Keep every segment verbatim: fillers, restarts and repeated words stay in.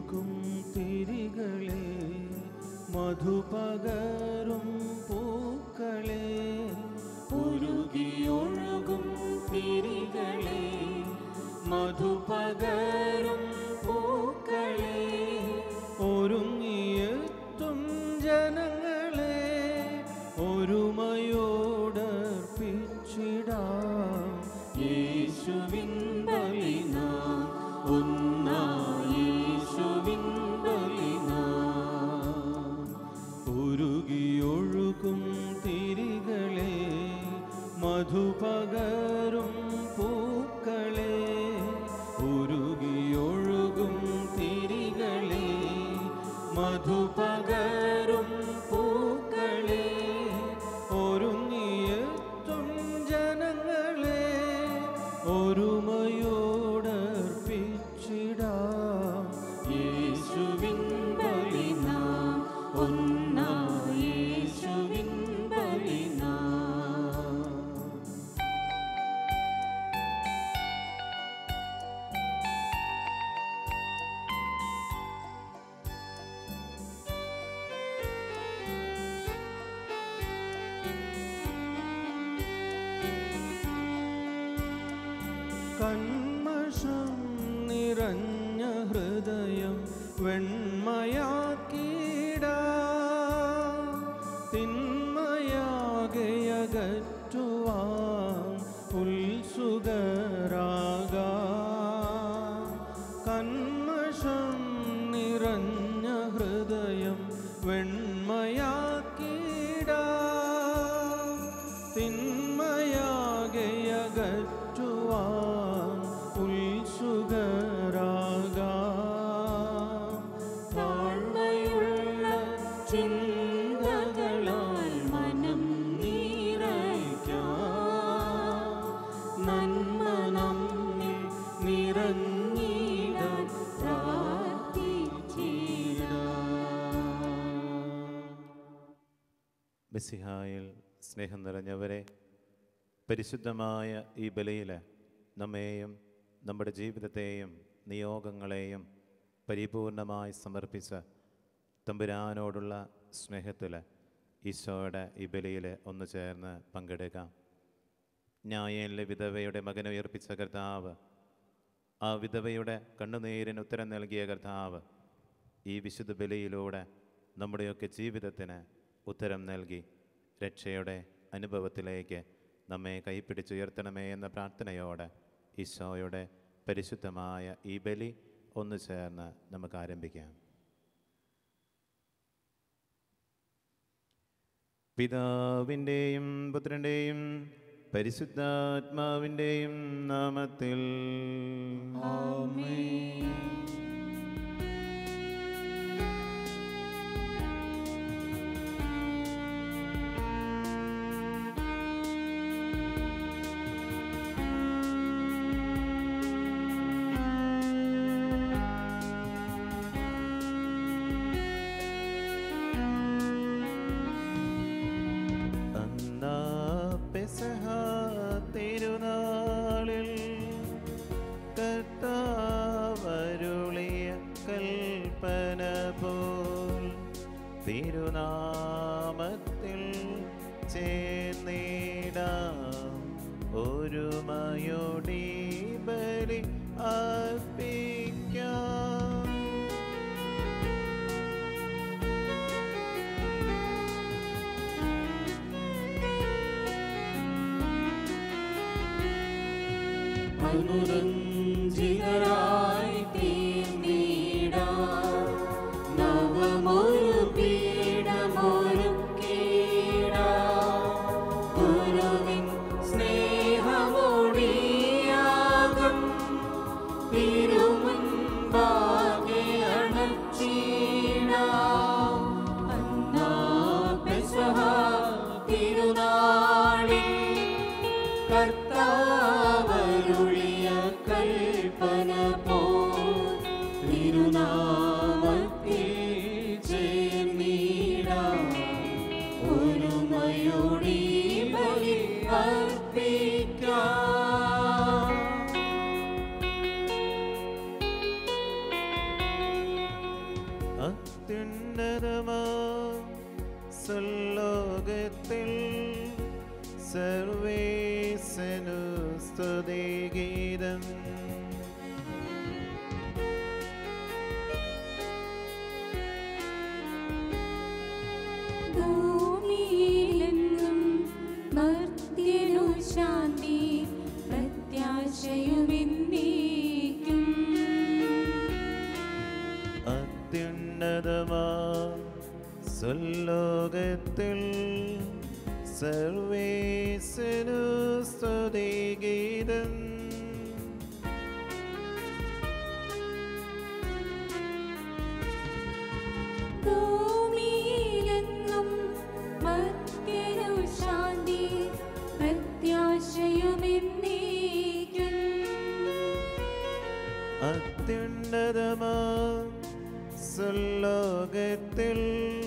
ഉരുകിയൊഴുകും തിരികളെ മധുപകരും പൂക്കളെ ഉരുകിയൊഴുകും തിരികളെ മധുപകരും പൂക്കളെ ഒരുങ്ങിയെത്തും ജനങ്ങളെ ഒരുമയോടർപ്പിച്ചിടാം യേശുവിൻ ബലി നാം ഒന്നായി യേശുവിൻ ബലി നാം ഉരുകിയൊഴുകും തിരികളെ മധുപകരും പൂക്കളെ ഉരുകിയൊഴുകും തിരികളെ മധുപകരും പൂക്കളെ ഒരുങ്ങിയെത്തും ജനങ്ങളെ ഒരുമയോടർപ്പിച്ചിടാം യേശുവിൻ ബലി നാം ഒന്നായി യേശുവിൻ ബലി നാം കന്മഷം നിറഞ്ഞ ഹൃദയം വെണ്മയാക്കിടാം തിന്മയാകെയകറ്റുവാൻ ഉത്സുകരാകാം കന്മഷം നിറഞ്ഞ ഹൃദയം വെണ്മയാക്കിടാം തിന്മയാകെയകറ്റുവാൻ ഉത്സുകരാകാം താഴ്മയുള്ള ചിന്തകളാൽ മനം നിറയ്ക്കാം നന്മ നമ്മിൽ നിറഞ്ഞിടാൻ പ്രാർത്ഥിച്ചിടാം. മിശിഹായിൽ സ്നേഹം നിറഞ്ഞവരെ, പരിശുദ്ധമായ ഈ ബലിയിൽ നമ്മെയും നമ്മുടെ ജീവിതത്തെയും നിയോഗങ്ങളെയും പരിപൂർണമായി സമർപ്പിച്ച തമ്പുരാനോടുള്ള സ്നേഹത്തിൽ ഈശോയുടെ ഈ ബലിയിൽ ഒന്ന് ചേർന്ന് പങ്കെടുക്കാം. ന്യായയിലെ വിധവയുടെ മകനെ ഉയർപ്പിച്ച കർത്താവ്, ആ വിധവയുടെ കണ്ണുനീരിന് ഉത്തരം നൽകിയ കർത്താവ് ഈ വിശുദ്ധ ബലിയിലൂടെ നമ്മുടെയൊക്കെ ജീവിതത്തിന് ഉത്തരം നൽകി രക്ഷയുടെ അനുഭവത്തിലേക്ക് നമ്മെ കൈപ്പിടിച്ചുയർത്തണമേ എന്ന പ്രാർത്ഥനയോടെ ഈശോയുടെ പരിശുദ്ധമായ ഈ ബലി ഒന്ന് ചേർന്ന് നമുക്ക് ആരംഭിക്കാം. പിതാവിൻ്റെയും പുത്രൻ്റെയും പരിശുദ്ധാത്മാവിൻ്റെയും നാമത്തിൽ ആമേൻ. തിരുനാളിൽ കർത്താവരുളിയ കൽപ്പന പോൽ തിരുനാമത്തിൽ ചേർന്നിടാം ഒരുമയോടി ബലി അർപ്പിക്കാം. അനുരഞ്ജിതരായി തീർന്നിടാം നവമൊരു പീഠമൊരുക്കിടാം ഗുരുവിൻ സ്നേഹമൊടിയാകും തിരുമുൻപാകെ അണച്ചിടാം. അന്നാ പെസഹ തിരുനാളിൽ കർത്താവരുളിയ കൽപ്പന അത്യുന്നതമാ സുലോകത്തിൽ സർവേശനു സ്തുതിഗീതം. ഭൂമിയിലെങ്ങും മർത്യനു ശാന്തി പ്രത്യാശയുമെന്നേക്കും. അത്യുന്നതമാ സുലോകത്തിൽ സർവേശനു സ്തുതിഗീതം. ഭൂമിയിലെങ്ങും മർത്യനു ശാന്തി പ്രത്യാശയുമെന്നേക്കും. അത്യുന്നതമാ സുലോകത്തിൽ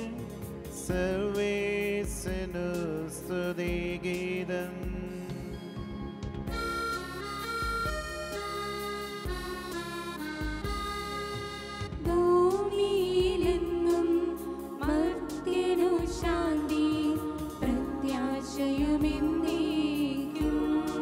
സർവേശനു സ്തുതിഗീതം. ഭൂമിയിലെങ്ങും മർത്യനു ശാന്തി പ്രത്യാശയുമെന്നേക്കും.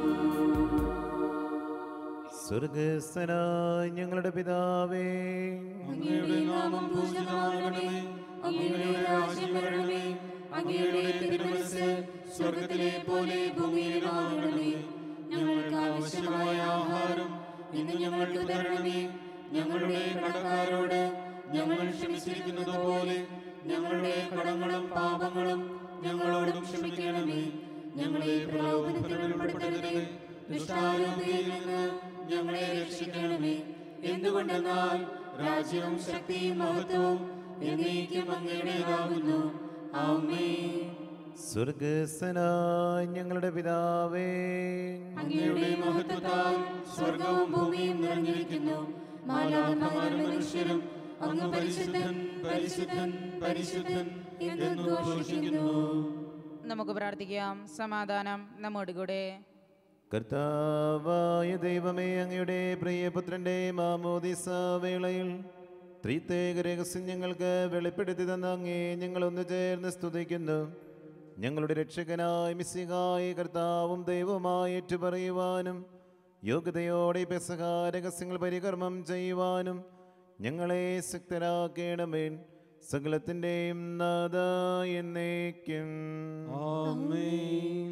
സ്വർഗസ്ഥനായ ഞങ്ങളുടെ പിതാവേ, അങ്ങയുടെ നാമം പൂജിതമാകണമേ. അങ്ങയുടെ രാജ്യം വരണമേ. അങ്ങയുടെ തിരുമനസ്സ് സ്വർഗ്ഗത്തിലെ പോലെ ഭൂമിയിലുമാകണമേ. ഞങ്ങൾക്ക് ആവശ്യമായ ആഹാരം ഇന്ന് ഞങ്ങൾക്ക് തരണമേ. ഞങ്ങളുടെ കടക്കാരോട് ഞങ്ങൾ ക്ഷമിച്ചിരിക്കുന്നത് പോലെ ഞങ്ങളുടെ കടങ്ങളും പാപങ്ങളും ഞങ്ങളോടും ക്ഷമിക്കണമേ. ഞങ്ങളെ പ്രലോഭനത്തിൽ ഉൾപ്പെടുത്തരുതേ. ദുഷ്ടാരൂപിയിൽ നിന്ന് ഞങ്ങളെ രക്ഷിക്കണമേ. എന്തുകൊണ്ടെന്നാൽ രാജ്യവും ശക്തിയും മഹത്വവും എന്നേക്കും അങ്ങയുടേതാകുന്നു. ആമേൻ. സ്വർഗസ്ഥനായ ഞങ്ങളുടെ പിതാവേ, അങ്ങയുടെ മഹത്വത്താൽ സ്വർഗവും ഭൂമിയും നിറഞ്ഞിരിക്കുന്നു. മാലാഖമാരും മനുഷ്യരും അങ്ങ് പരിശുദ്ധൻ പരിശുദ്ധൻ പരിശുദ്ധൻ എന്ന് ഘോഷിക്കുന്നു. നമുക്ക് പ്രാർത്ഥിക്കാം. സമാധാനം നമ്മോട് കൂടെ. കർത്താവായ ദൈവമേ, അങ്ങയുടെ പ്രിയപുത്രന്റെ മാമോദിസ വേളയിൽ ത്രിത്വേക രഹസ്യം ഞങ്ങൾക്ക് വെളിപ്പെടുത്തി തന്ന അങ്ങേ ഞങ്ങൾ ഒന്ന് ചേർന്ന് സ്തുതിക്കുന്നു. ഞങ്ങളുടെ രക്ഷകനായ മിശിഹായ കർത്താവും ദൈവവുമായി ഏറ്റുപറയുവാനും യോഗ്യതയോടെ പെസഹ രഹസ്യങ്ങൾ പരികർമ്മം ചെയ്യുവാനും ഞങ്ങളെ ശക്തരാക്കണമേ. സകലത്തിൻ്റെയും നാഥ എന്നേക്കും ആമേൻ.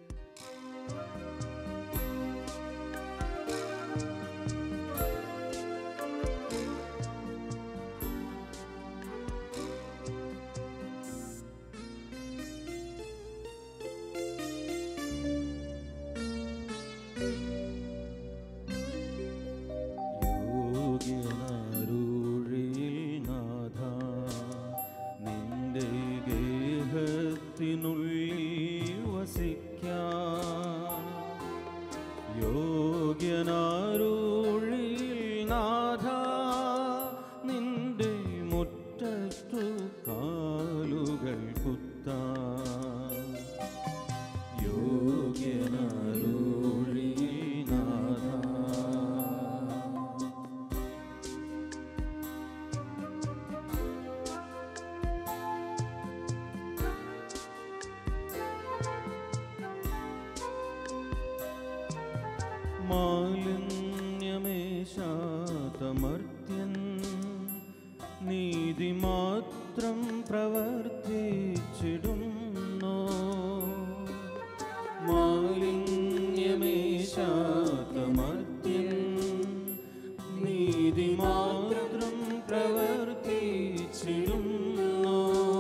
മാലിന്യമേശാതമർത്യൻ നീതി മാത്രം പ്രവർത്തിച്ചിടുന്നു. മാലിന്യമേശാതമർത്യൻ നീതി മാത്രം പ്രവർത്തിച്ചിടുന്നു.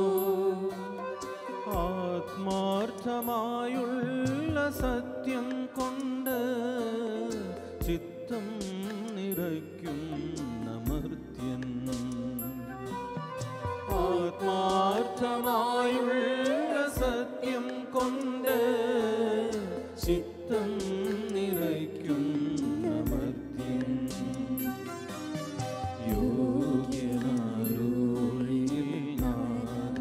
ആത്മാർത്ഥമായുള്ള സത്യം കൊണ്ട് ചിത്തം നിറയ്ക്കുന്ന മർത്യൻ. ആത്മാർത്ഥമായുള്ള സത്യം കൊണ്ട് ചിത്തം നിറയ്ക്കുന്ന മർത്യൻ. യോഗ്യനാരോളിൽ നാഥ.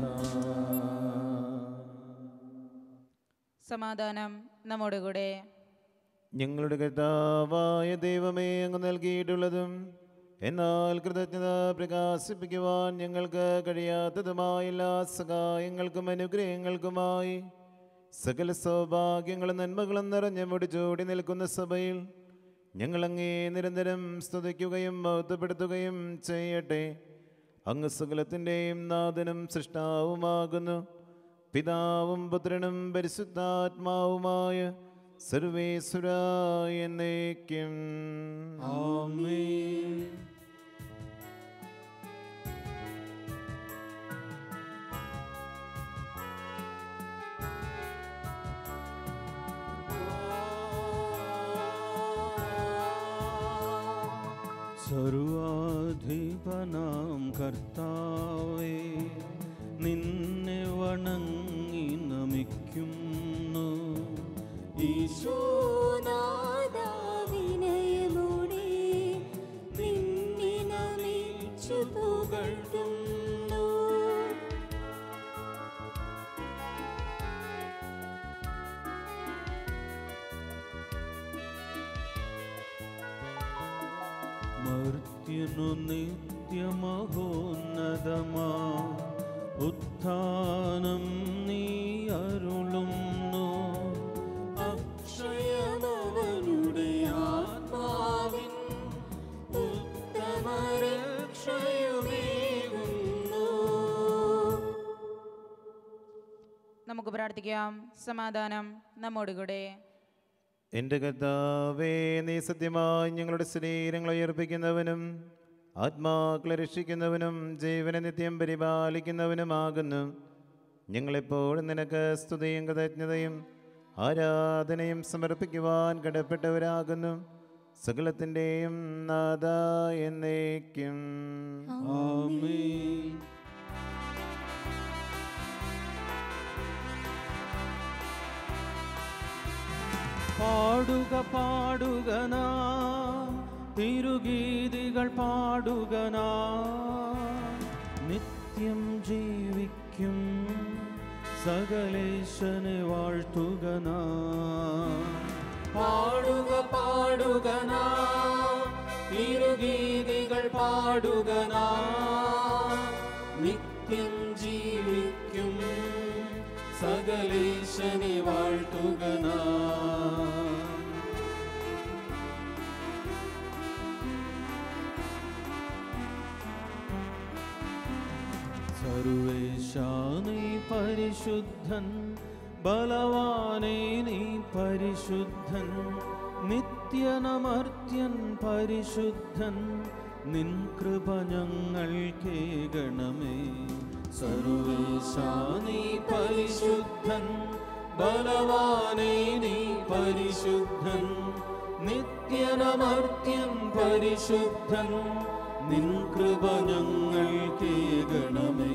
സമാധാനം നമ്മോട് കൂടെ. ഞങ്ങളുടെ കർത്താവായ ദൈവമേ, അങ്ങ് നൽകിയിട്ടുള്ളതും എന്നാൽ കൃതജ്ഞത പ്രകാശിപ്പിക്കുവാൻ ഞങ്ങൾക്ക് കഴിയാത്തതുമായ എല്ലാ സഹായങ്ങൾക്കും അനുഗ്രഹങ്ങൾക്കുമായി സകല സൗഭാഗ്യങ്ങളും നന്മകളും നിറഞ്ഞ മുടിചൂടി നിൽക്കുന്ന സഭയിൽ ഞങ്ങളങ്ങേ നിരന്തരം സ്തുതിക്കുകയും മഹത്വപ്പെടുത്തുകയും ചെയ്യട്ടെ. അങ്ങ് സകലത്തിൻ്റെയും നാഥനും സൃഷ്ടാവുമാകുന്നു. പിതാവും പുത്രനും പരിശുദ്ധാത്മാവുമായ സർവേശ്വരാ എന്നേക്കും ആമേൻ. സർവാധിപനാം കർത്താവേ, നിന്നെ വണങ്ങി നമിക്കുന്നു. ഈശോനാഥാ വിനയമോടെ നിന്നെ നമിച്ചു പുകഴ്ത്തുന്നു. മർത്യനു നിത്യമഹോന്നതമാ ഉത്ഥാനം നീ അരുളുന്നു. അക്ഷയമവനുടെ ആത്മാവിൻ ഉത്തമരക്ഷയുമേകുന്നു. നമുക്ക് പ്രാർത്ഥിക്കാം. സമാധാനം നമ്മോടുകൂടെ. എൻ്റെ കർത്താവേ, നീ സത്യമായി ഞങ്ങളുടെ ശരീരങ്ങളെ ഉയർപ്പിക്കുന്നവനും ആത്മാക്കളെ രക്ഷിക്കുന്നവനും ജീവനെ നിത്യം പരിപാലിക്കുന്നവനുമാകുന്നു. ഞങ്ങളെപ്പോഴും നിനക്ക് സ്തുതിയും കൃതജ്ഞതയും ആരാധനയും സമർപ്പിക്കുവാൻ കടപ്പെട്ടവരാകുന്നു. സകലത്തിൻ്റെയും നാഥ എന്നേക്കും ആമേൻ. പാടുക പാടുക നാം തിരുഗീതികൾ പാടുക നാം. നിത്യം ജീവിക്കും സകലേശനെ വാഴ്ത്തുക നാം. പാടുക പാടുക നാം തിരുഗീതികൾ പാടുക നാം. നിത്യം ജീവിക്കും സകലേശനെ വാഴ്ത്തുക നാം. സർവേശാ നീ പരിശുദ്ധൻ, ബലവാനേ നീ പരിശുദ്ധൻ, നിത്യനമർത്യൻ പരിശുദ്ധൻ, നിൻ കൃപ ഞങ്ങൾക്കേകണമേ. സർവേശാ നീ പരിശുദ്ധൻ, ബലവാനേ നീ പരിശുദ്ധൻ, നിത്യനമർത്യൻ പരിശുദ്ധൻ, നിൻ കൃപ ഞങ്ങൾക്കേകണമേ.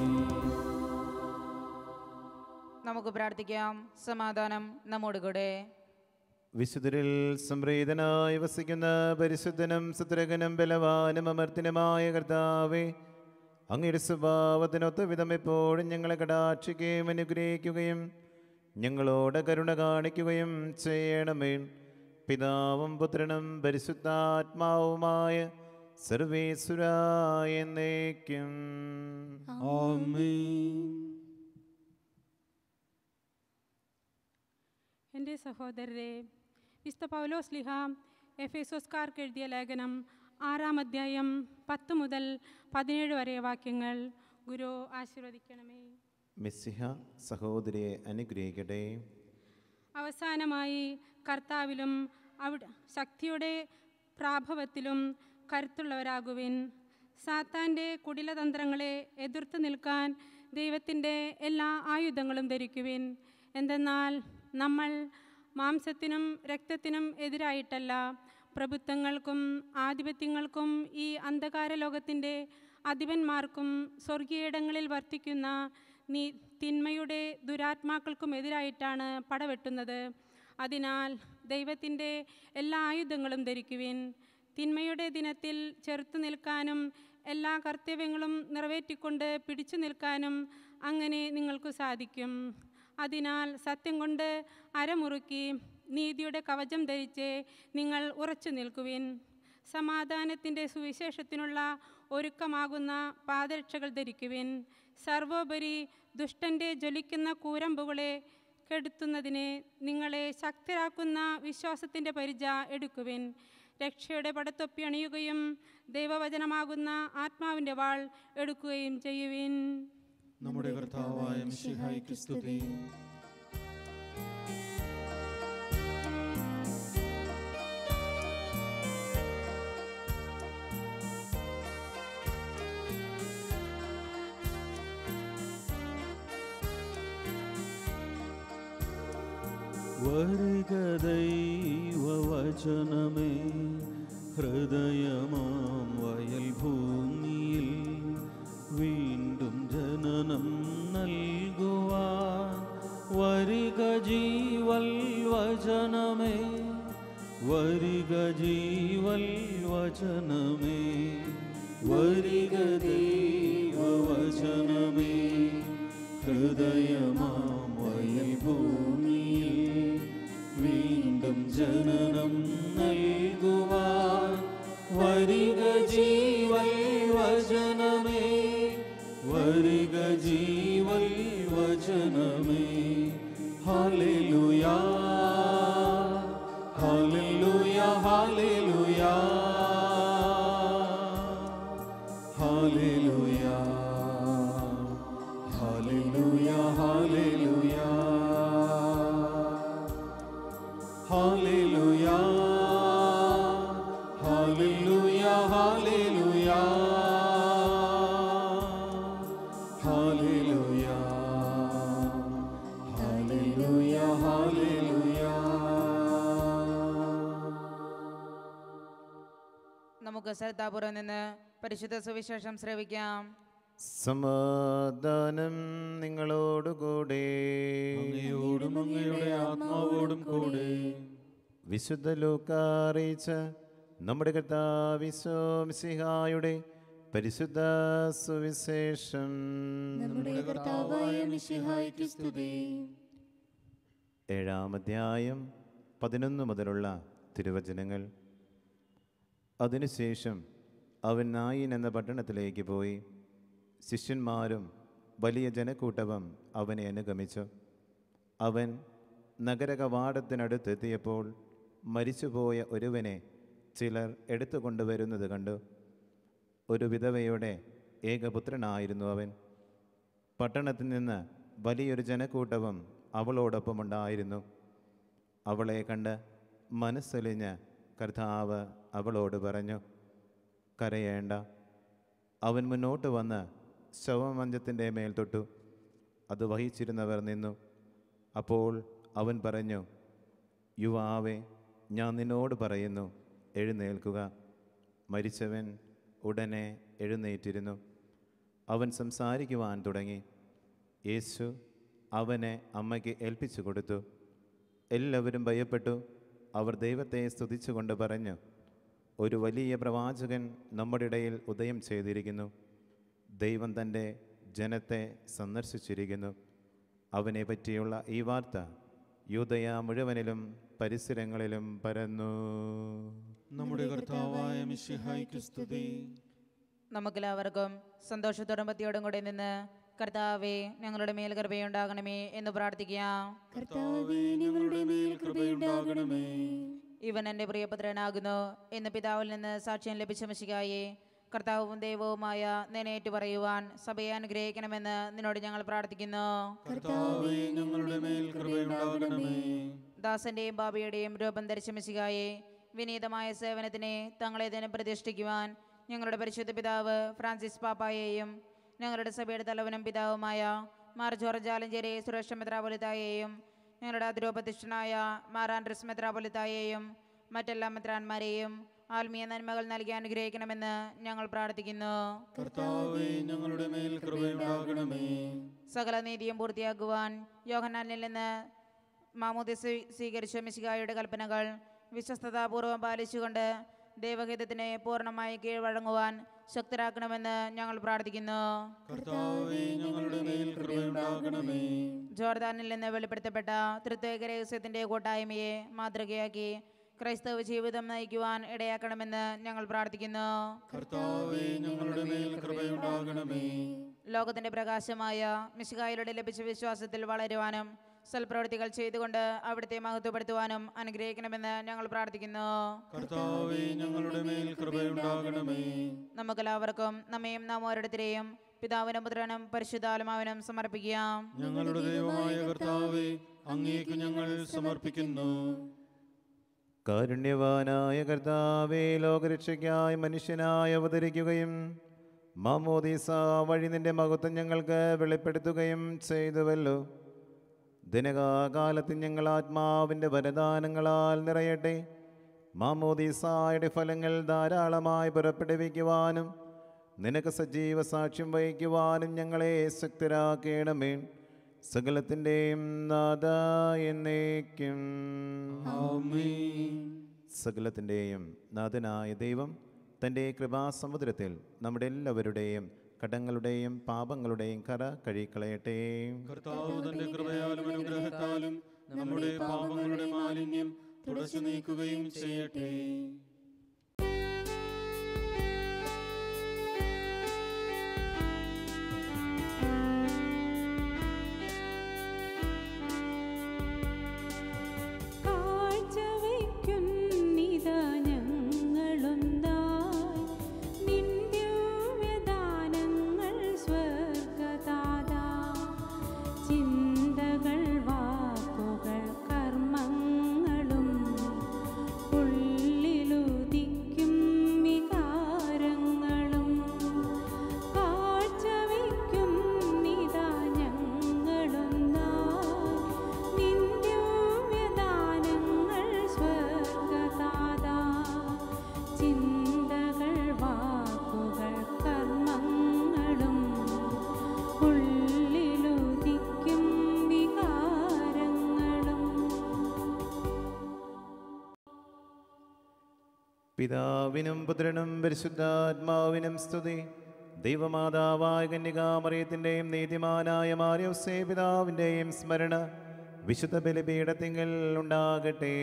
നമുക്ക് പ്രാർത്ഥിക്കാം. സമാധാനം നമ്മോടുകൂടെ. വിശുദ്ധരിൽ സംപ്രീതനായി വസിക്കുന്ന പരിശുദ്ധനും സുത്രകനും ബലവാനും അമർത്തിനുമായ കർത്താവേ, അങ്ങയുടെ സ്വഭാവത്തിനൊത്ത വിധം എപ്പോഴും ഞങ്ങളെ കടാക്ഷിക്കുകയും അനുഗ്രഹിക്കുകയും ഞങ്ങളോട് കരുണ കാണിക്കുകയും ചെയ്യണമേ. പിതാവും പുത്രനും പരിശുദ്ധാത്മാവുമായ സർവേശ്വരാ എന്നേക്കും ആമേൻ. എൻ്റെ സഹോദരരെ, വിശുദ്ധ പൗലോസ് ശ്ലീഹ എഫേസോസ്കാർക്ക് എഴുതിയ ലേഖനം ആറാം അധ്യായം പത്ത് മുതൽ പതിനേഴ് വരെ വാക്യങ്ങൾ ഗുരു ആശീർവദിക്കണമേ. മെസ്സിഹ സഹോദരിയെ അനുഗ്രഹിക്കട്ടെ. അവസാനമായി കർത്താവിലും അവിടെ ശക്തിയുടെ പ്രാഭവത്തിലും കരുത്തുള്ളവരാകുവിൻ. സാത്താൻ്റെ കുടിലതന്ത്രങ്ങളെ എതിർത്ത് നിൽക്കാൻ ദൈവത്തിൻ്റെ എല്ലാ ആയുധങ്ങളും ധരിക്കുവിൻ. എന്തെന്നാൽ നമ്മൾ മാംസത്തിനും രക്തത്തിനും എതിരായിട്ടല്ല, പ്രഭുത്വങ്ങൾക്കും ആധിപത്യങ്ങൾക്കും ഈ അന്ധകാര ലോകത്തിൻ്റെ അധിപന്മാർക്കും സ്വർഗീയയിടങ്ങളിൽ വർത്തിക്കുന്ന നീ തിന്മയുടെ ദുരാത്മാക്കൾക്കും എതിരായിട്ടാണ് പടവെട്ടുന്നത്. അതിനാൽ ദൈവത്തിൻ്റെ എല്ലാ ആയുധങ്ങളും ധരിക്കുവിൻ. തിന്മയുടെ ദിനത്തിൽ ചെറുത്തു നിൽക്കാനും എല്ലാ കർത്തവ്യങ്ങളും നിറവേറ്റിക്കൊണ്ട് പിടിച്ചു നിൽക്കാനും അങ്ങനെ നിങ്ങൾക്ക് സാധിക്കും. അതിനാൽ സത്യം കൊണ്ട് അരമുറുക്കി നീതിയുടെ കവചം ധരിച്ച് നിങ്ങൾ ഉറച്ചു നിൽക്കുവിൻ. സമാധാനത്തിൻ്റെ സുവിശേഷത്തിനുള്ള ഒരുക്കമാകുന്ന പാദരക്ഷകൾ ധരിക്കുവിൻ. സർവോപരി ദുഷ്ടൻ്റെ ജ്വലിക്കുന്ന കൂരമ്പുകളെ കെടുത്തുന്നതിന് നിങ്ങളെ ശക്തരാക്കുന്ന വിശ്വാസത്തിൻ്റെ പരിച എടുക്കുവിൻ. രക്ഷയുടെ പടത്തൊപ്പി അണിയുകയും ദൈവവചനമാകുന്ന ആത്മാവിൻ്റെ വാൾ എടുക്കുകയും ചെയ്യുവിൻ. നമ്മുടെ കർത്താവായ മിശിഹായ്ക്ക് സ്തുതി. വരിക ദൈവവചനമേ, ഹൃദയമാം വയൽ ഭൂമിയിൽ വീണ്ടും ജനനം നൽകുവാൻ. വരിക ജീവൽ വചനമേ, വരിക ജീവൽ വചനമേ, വരിക ദൈവവചനമേ, ഹൃദയമാം വയൽ ഭൂമിയിൽ വീണ്ടും ജനനം നൽകുവാൻ. വരിക ജീവൽ വചനമേ, വരിക ജീവൽ വചനമേ. ഹല്ലേലൂയാ, ഹല്ലേലൂയാ, ഹല്ലേലൂയാ, ഹല്ലേലൂയാ, ഹല്ലേലൂയാ, ഹല്ലേലൂയാ, ഹല്ലേലൂയാ, ഹല്ലേലൂയാ, ഹല്ലേലൂയാ, ഹല്ലേലൂയാ, ഹല്ലേലൂയാ, ഹല്ലേലൂയാ. നമുക്ക് ശ്രദ്ധാപൂർവം നിന്ന് പരിശുദ്ധ സുവിശേഷം ശ്രവിക്കാം. സമാധാനം നിങ്ങളോടുകൂടെ. അങ്ങയോടും അങ്ങയുടെ ആത്മാവോടും കൂടെ. വിശുദ്ധ ലൂക്കാ അറിയിച്ച നമ്മുടെ കർത്താവ് മിശിഹായുടെ പരിശുദ്ധ സുവിശേഷം. നമ്മുടെ കർത്താവായ മിശിഹായ്ക്ക് സ്തുതി. ഏഴാം അധ്യായം പതിനൊന്ന് മുതലുള്ള തിരുവചനങ്ങൾ. അതിനുശേഷം അവൻ നായിൻ എന്ന പട്ടണത്തിലേക്ക് പോയി. ശിഷ്യന്മാരും വലിയ ജനക്കൂട്ടവും അവനെ അനുഗമിച്ചു. അവൻ നഗരകവാടത്തിനടുത്തെത്തിയപ്പോൾ മരിച്ചുപോയ ഒരുവനെ ചിലർ എടുത്തുകൊണ്ടുവരുന്നത് കണ്ടു. ഒരു വിധവയുടെ ഏകപുത്രനായിരുന്നു അവൻ. പട്ടണത്തിൽ നിന്ന് വലിയൊരു ജനക്കൂട്ടവും അവളോടൊപ്പമുണ്ടായിരുന്നു. അവളെ കണ്ട് മനസ്സൊലിഞ്ഞ് കർത്താവ് അവളോട് പറഞ്ഞു, കരയേണ്ട. അവൻ മുന്നോട്ട് വന്ന് ശവമഞ്ചത്തിൻ്റെ മേൽ തൊട്ടു. അത് വഹിച്ചിരുന്നവർ നിന്നു. അപ്പോൾ അവൻ പറഞ്ഞു, യുവാവേ, ഞാൻ നിന്നോട് പറയുന്നു, എഴുന്നേൽക്കുക. മരിച്ചവൻ ഉടനെ എഴുന്നേറ്റിരുന്നു. അവൻ സംസാരിക്കുവാൻ തുടങ്ങി. യേശു അവനെ അമ്മയ്ക്ക് ഏൽപ്പിച്ചു കൊടുത്തു. എല്ലാവരും ഭയപ്പെട്ടു. അവർ ദൈവത്തെ സ്തുതിച്ചുകൊണ്ട് പറഞ്ഞു, ഒരു വലിയ പ്രവാചകൻ നമ്മുടെ ഇടയിൽ ഉദയം ചെയ്തിരിക്കുന്നു. ദൈവം തൻ്റെ ജനത്തെ സന്ദർശിച്ചിരിക്കുന്നു. അവനെ പറ്റിയുള്ള ഈ വാർത്ത യൂദയ മുഴുവനിലും പരിസരങ്ങളിലും പരന്നു. നമ്മുടെ കർത്താവായ മിശിഹായ്ക്ക് സ്തുതി. നമുക്കെല്ലാവർക്കും സന്തോഷത്തോടും ഭക്തിയോടും കൂടെ നിന്ന് കർത്താവേ ഞങ്ങളുടെ മേൽ കൃപയുണ്ടാകണമേ എന്ന് പ്രാർത്ഥിക്കാം. കർത്താവേ, ഞങ്ങളുടെ മേൽ കൃപയുണ്ടാകണമേ. ഇവൻ എൻ്റെ പ്രിയപുത്രനാകുന്നു എന്ന് പിതാവിൽ നിന്ന് സാക്ഷ്യം ലഭിച്ച മിശിഹായെ, കർത്താവും ദൈവവുമായ നിന്നേറ്റു പറയുവാൻ സഭയെ അനുഗ്രഹിക്കണമെന്ന് നിന്നോട് ഞങ്ങൾ പ്രാർത്ഥിക്കുന്നു. കർത്താവേ, ഞങ്ങളുടെ മേൽ കൃപയുണ്ടാകണമേ. ദാസന്റെയും ബാബയുടെയും രൂപം ധരിച്ച മിശിഹായെ, വിനീതമായ സേവനത്തിനെ തങ്ങളെ തന്നെ പ്രതിഷ്ഠിക്കുവാൻ ഞങ്ങളുടെ പരിശുദ്ധ പിതാവ് ഫ്രാൻസിസ് പാപ്പായെയും ഞങ്ങളുടെ സഭയുടെ തലവനും പിതാവുമായ മാർ ജോർജ് ആലഞ്ചേരി സുരേഷ മെത്രാപൊലിത്തായെയും ഞങ്ങളുടെ അതിരൂപതിഷ്ഠനായ മാർ ആൻഡ്രസ് മെത്രാപൊലിത്തായെയും മറ്റെല്ലാ മെത്രാന്മാരെയും ആത്മീയ നന്മകൾ നൽകി അനുഗ്രഹിക്കണമെന്ന് ഞങ്ങൾ പ്രാർത്ഥിക്കുന്നു. കർത്താവേ, ഞങ്ങളുടെ മേൽ കൃപയുണ്ടാകണമേ. സകല നീതിയും പൂർത്തിയാക്കുവാൻ യോഹന്നാനിൽ നിന്ന് മാമോദിസ സ്വീകരിച്ച മിശിഹായുടെ കൽപ്പനകൾ വിശ്വസ്തതാപൂർവം പാലിച്ചുകൊണ്ട് ദൈവഹിതത്തിന് പൂർണ്ണമായി കീഴ്വഴങ്ങുവാൻ ശക്തരാക്കണമെന്ന് ഞങ്ങൾ പ്രാർത്ഥിക്കുന്നു. കർത്താവേ, ഞങ്ങളുടെ മേൽ കൃപയുണ്ടാകണമേ. ജോർദാനിൽ നിന്ന് വെളിപ്പെടുത്തപ്പെട്ട തൃത്വേക രഹസ്യത്തിന്റെ കൂട്ടായ്മയെ മാതൃകയാക്കി ക്രൈസ്തവ ജീവിതം നയിക്കുവാൻ ഇടയാക്കണമെന്ന് ഞങ്ങൾ പ്രാർത്ഥിക്കുന്നു. കർത്താവേ, ഞങ്ങളുടെ മേൽ കൃപയുണ്ടാകണമേ. ലോകത്തിന്റെ പ്രകാശമായ മിശിഹായിലൂടെ ലഭിച്ച വിശ്വാസത്തിൽ വളരുവാനും സൽപ്രവൃത്തികൾ ചെയ്തുകൊണ്ട് അവിടുത്തെ മഹത്വപ്പെടുത്തുവാനും അനുഗ്രഹിക്കണമെന്ന് ഞങ്ങൾ പ്രാർത്ഥിക്കുന്നു. കർത്താവേ, ഞങ്ങളുടെ മേൽ കൃപയുണ്ടാകണമേ. നമുക്കെല്ലാവർക്കും നമ്മയും നാം ഓരോരുത്തരെയും പിതാവിനും പുത്രനും പരിശുദ്ധാത്മാവിനും സമർപ്പിക്കാം. ഞങ്ങളുടെ ദൈവമായ കർത്താവേ, അങ്ങേക്ക് ഞങ്ങൾ സമർപ്പിക്കുന്നു. കാരുണ്യവാനായ കർത്താവേ, ലോകരക്ഷയ്ക്കായി മനുഷ്യനായി അവതരിക്കുകയും മാമോദീസ വഴി നിന്റെ മഹത്വം ഞങ്ങൾക്ക് വെളിപ്പെടുത്തുകയും ചെയ്തുവല്ലോ. ദിനകാലത്ത് ഞങ്ങൾ ആത്മാവിൻ്റെ വരദാനങ്ങളാൽ നിറയട്ടെ. മാമോദീസായുടെ ഫലങ്ങൾ ധാരാളമായി പുറപ്പെടുവിക്കുവാനും നിനക്ക് സജീവ സാക്ഷ്യം വഹിക്കുവാനും ഞങ്ങളെ ശക്തരാക്കണമേ. സകലത്തിൻ്റെയും നാഥ എന്നേക്കും ആമേൻ. സകലത്തിൻ്റെയും നാഥനായ ദൈവം തൻ്റെ കൃപാസമുദ്രത്തിൽ നമ്മുടെ എല്ലാവരുടെയും കടങ്ങളുടെയും പാപങ്ങളുടെയും കറ കഴുകിക്കളയട്ടെ. കർത്താവ് തന്റെ കൃപയാലും അനുഗ്രഹത്താലും നമ്മുടെ പാപങ്ങളുടെ മാലിന്യം തുടച്ചു നീക്കുകയും ചെയ്യട്ടെ. പിതാവിനും പുത്രനും പരിശുദ്ധാത്മാവിനും സ്തുതി. ദൈവമാതാവായ കന്യകാമറിയത്തിൻ്റെയും നീതിമാനായ മാർയോസേ പിതാവിൻ്റെയും സ്മരണ വിശുദ്ധ ബലിപീഠത്തിങ്കൽ ഉണ്ടാകട്ടെ.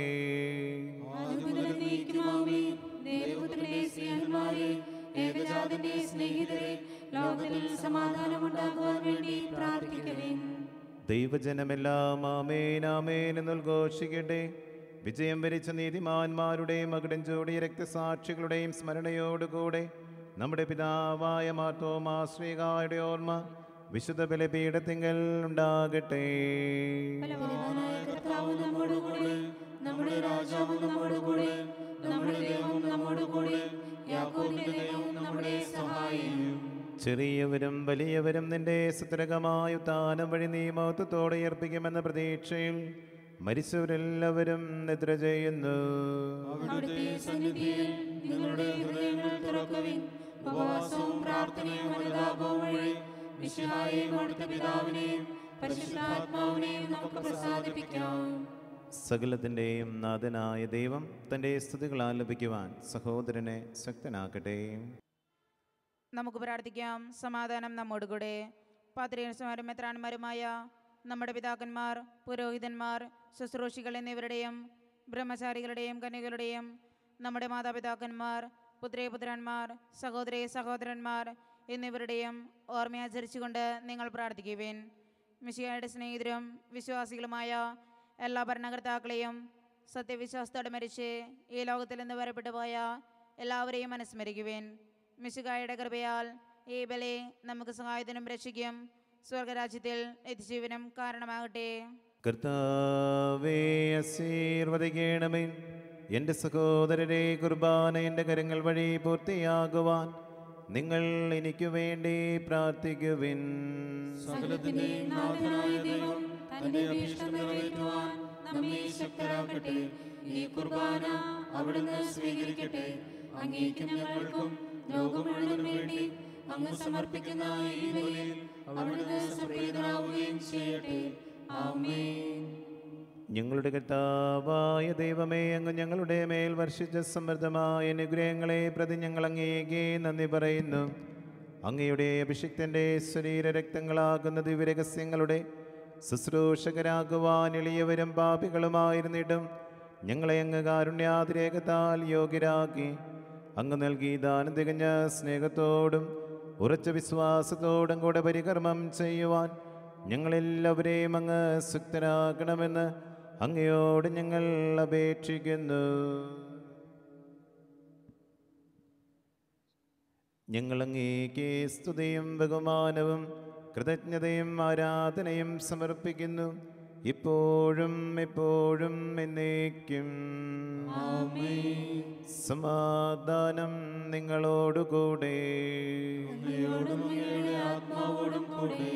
ദൈവജനമെല്ലാം ആമേൻ ആമേൻ എന്നുദ്ഘോഷിക്കട്ടെ. വിജയം വരിച്ച നീതിമാന്മാരുടെയും മകുടം ചൂടിയ രക്തസാക്ഷികളുടെയും സ്മരണയോടുകൂടെ നമ്മുടെ പിതാവായ മാർത്തോമാ ശ്രീകായുടെ ഓർമ്മ വിശുദ്ധ ബലിപീഠത്തിങ്കൽ ഉണ്ടാകട്ടെ. നമ്മുടെ രാജാവും നമ്മോടുകൂടെ, നമ്മുടെ ദൈവവും നമ്മോടുകൂടെ, യാക്കോബിന്റെ ദൈവവും നമ്മുടെ സഹായിയും. ചെറിയവരും വലിയവരും നിന്റെ സുതരകമായ ഉത്ഥാനം വഴി നീ മഹത്വത്തോടെ ഏർപ്പിക്കുമെന്ന പ്രതീക്ഷയിൽ മരിച്ചവരെല്ലാവരും നിദ്ര ചെയ്യുന്നു. അവിടുത്തെ സന്നിധിയിൽ നിങ്ങളുടെ ഹൃദയങ്ങൾ തുറക്കുവിൻ. ഉപവാസവും പ്രാർത്ഥനയും അനുതാപവും വഴി മിശിഹായെയും അവിടുത്തെ പിതാവിനെയും പരിശുദ്ധാത്മാവിനെയും നമുക്ക് പ്രസാദിപ്പിക്കാം. സകലത്തിൻ്റെയും നാഥനായ ദൈവം തൻ്റെ സ്തുതികൾ ആലപിക്കുവാൻ സഹോദരനെ ശക്തനാക്കട്ടെ. നമുക്ക് പ്രാർത്ഥിക്കാം. സമാധാനം നമ്മോടുകൂടെ. പാത്രീയന്മാരും മെത്രാന്മാരുമായ നമ്മുടെ പിതാക്കന്മാർ, പുരോഹിതന്മാർ, ശുശ്രൂഷികൾ എന്നിവരുടെയും ബ്രഹ്മചാരികളുടെയും കന്യകളുടെയും നമ്മുടെ മാതാപിതാക്കന്മാർ, പുത്രേപുത്രന്മാർ, സഹോദരി സഹോദരന്മാർ എന്നിവരുടെയും ഓർമ്മയാചരിച്ചുകൊണ്ട് നിങ്ങൾ പ്രാർത്ഥിക്കുവിൻ. മിശിഹായുടെ സ്നേഹിതരും വിശ്വാസികളുമായ എല്ലാ ഭരണകർത്താക്കളെയും സത്യവിശ്വാസത്തോടെ മരിച്ച് ഈ ലോകത്തിൽ നിന്ന് വരപ്പെട്ടു പോയ എല്ലാവരെയും അനുസ്മരിക്കുവിൻ. മിശിഹായുടെ കൃപയാൽ ഈ ബലി നമുക്ക് സഹായത്തിനും രക്ഷിക്കും സ്വർഗരാജ്യത്തിൽ നിത്യജീവനും കാരണമാകട്ടെ. കർത്താവേ ആശീർവദിക്കണമേ. എൻ്റെ സഹോദരരെ, കുർബാന എൻ്റെ കരങ്ങൾ വഴി പൂർത്തിയാകുവാൻ നിങ്ങൾ എനിക്ക് വേണ്ടി പ്രാർത്ഥിക്കുവിൻ. സകലത്തിന്റെയും നാഥനായ ദൈവം തന്റെ അഭീഷ്ടം നിറവേറ്റുവാൻ നമ്മെ ശക്തരാക്കട്ടെ. ഈ കുർബാന അവിടുന്ന് സ്വീകരിക്കട്ടെ. അങ്ങേക്കും ഞങ്ങൾക്കും ലോകം മുഴുവനും വേണ്ടി അങ്ങ് സമർപ്പിക്കുന്ന ഈ ബലിയിൽ അവിടുന്ന് സംപ്രീതനാവുകയും ചെയ്യട്ടെ. ആമേൻ. ഞങ്ങളുടെ കർത്താവായ ദൈവമേ, അങ്ങ് ഞങ്ങളുടെ മേൽ വർഷിച്ച സമൃദ്ധമായ അനുഗ്രഹങ്ങളെ പ്രതി ഞങ്ങൾ അങ്ങേക്ക് നന്ദി പറയുന്നു. അങ്ങയുടെ അഭിഷിക്തൻ്റെ ശരീരരക്തങ്ങളാകുന്ന ദിവ്യരഹസ്യങ്ങളുടെ ശുശ്രൂഷകരാകുവാൻ എളിയവരും പാപികളുമായിരുന്നിട്ടും ഞങ്ങളെ അങ്ങ് കാരുണ്യാതിരേകത്താൽ യോഗ്യരാക്കി. അങ്ങ് നൽകി ദാനം തികഞ്ഞ സ്നേഹത്തോടും ഉറച്ച വിശ്വാസത്തോടും കൂടെ പരികർമ്മം ചെയ്യുവാൻ ഞങ്ങളെല്ലാവരെയും അങ്ങ് സുക്തരാക്കണമെന്ന് അങ്ങയോട് ഞങ്ങൾ അപേക്ഷിക്കുന്നു. ഞങ്ങൾ അങ്ങേക്ക് സ്തുതിയും ബഹുമാനവും കൃതജ്ഞതയും ആരാധനയും സമർപ്പിക്കുന്നു, ഇപ്പോഴും എപ്പോഴും എന്നേക്കും. സമാധാനം നിങ്ങളോടുകൂടെ. ആത്മാവോടും കൂടെ.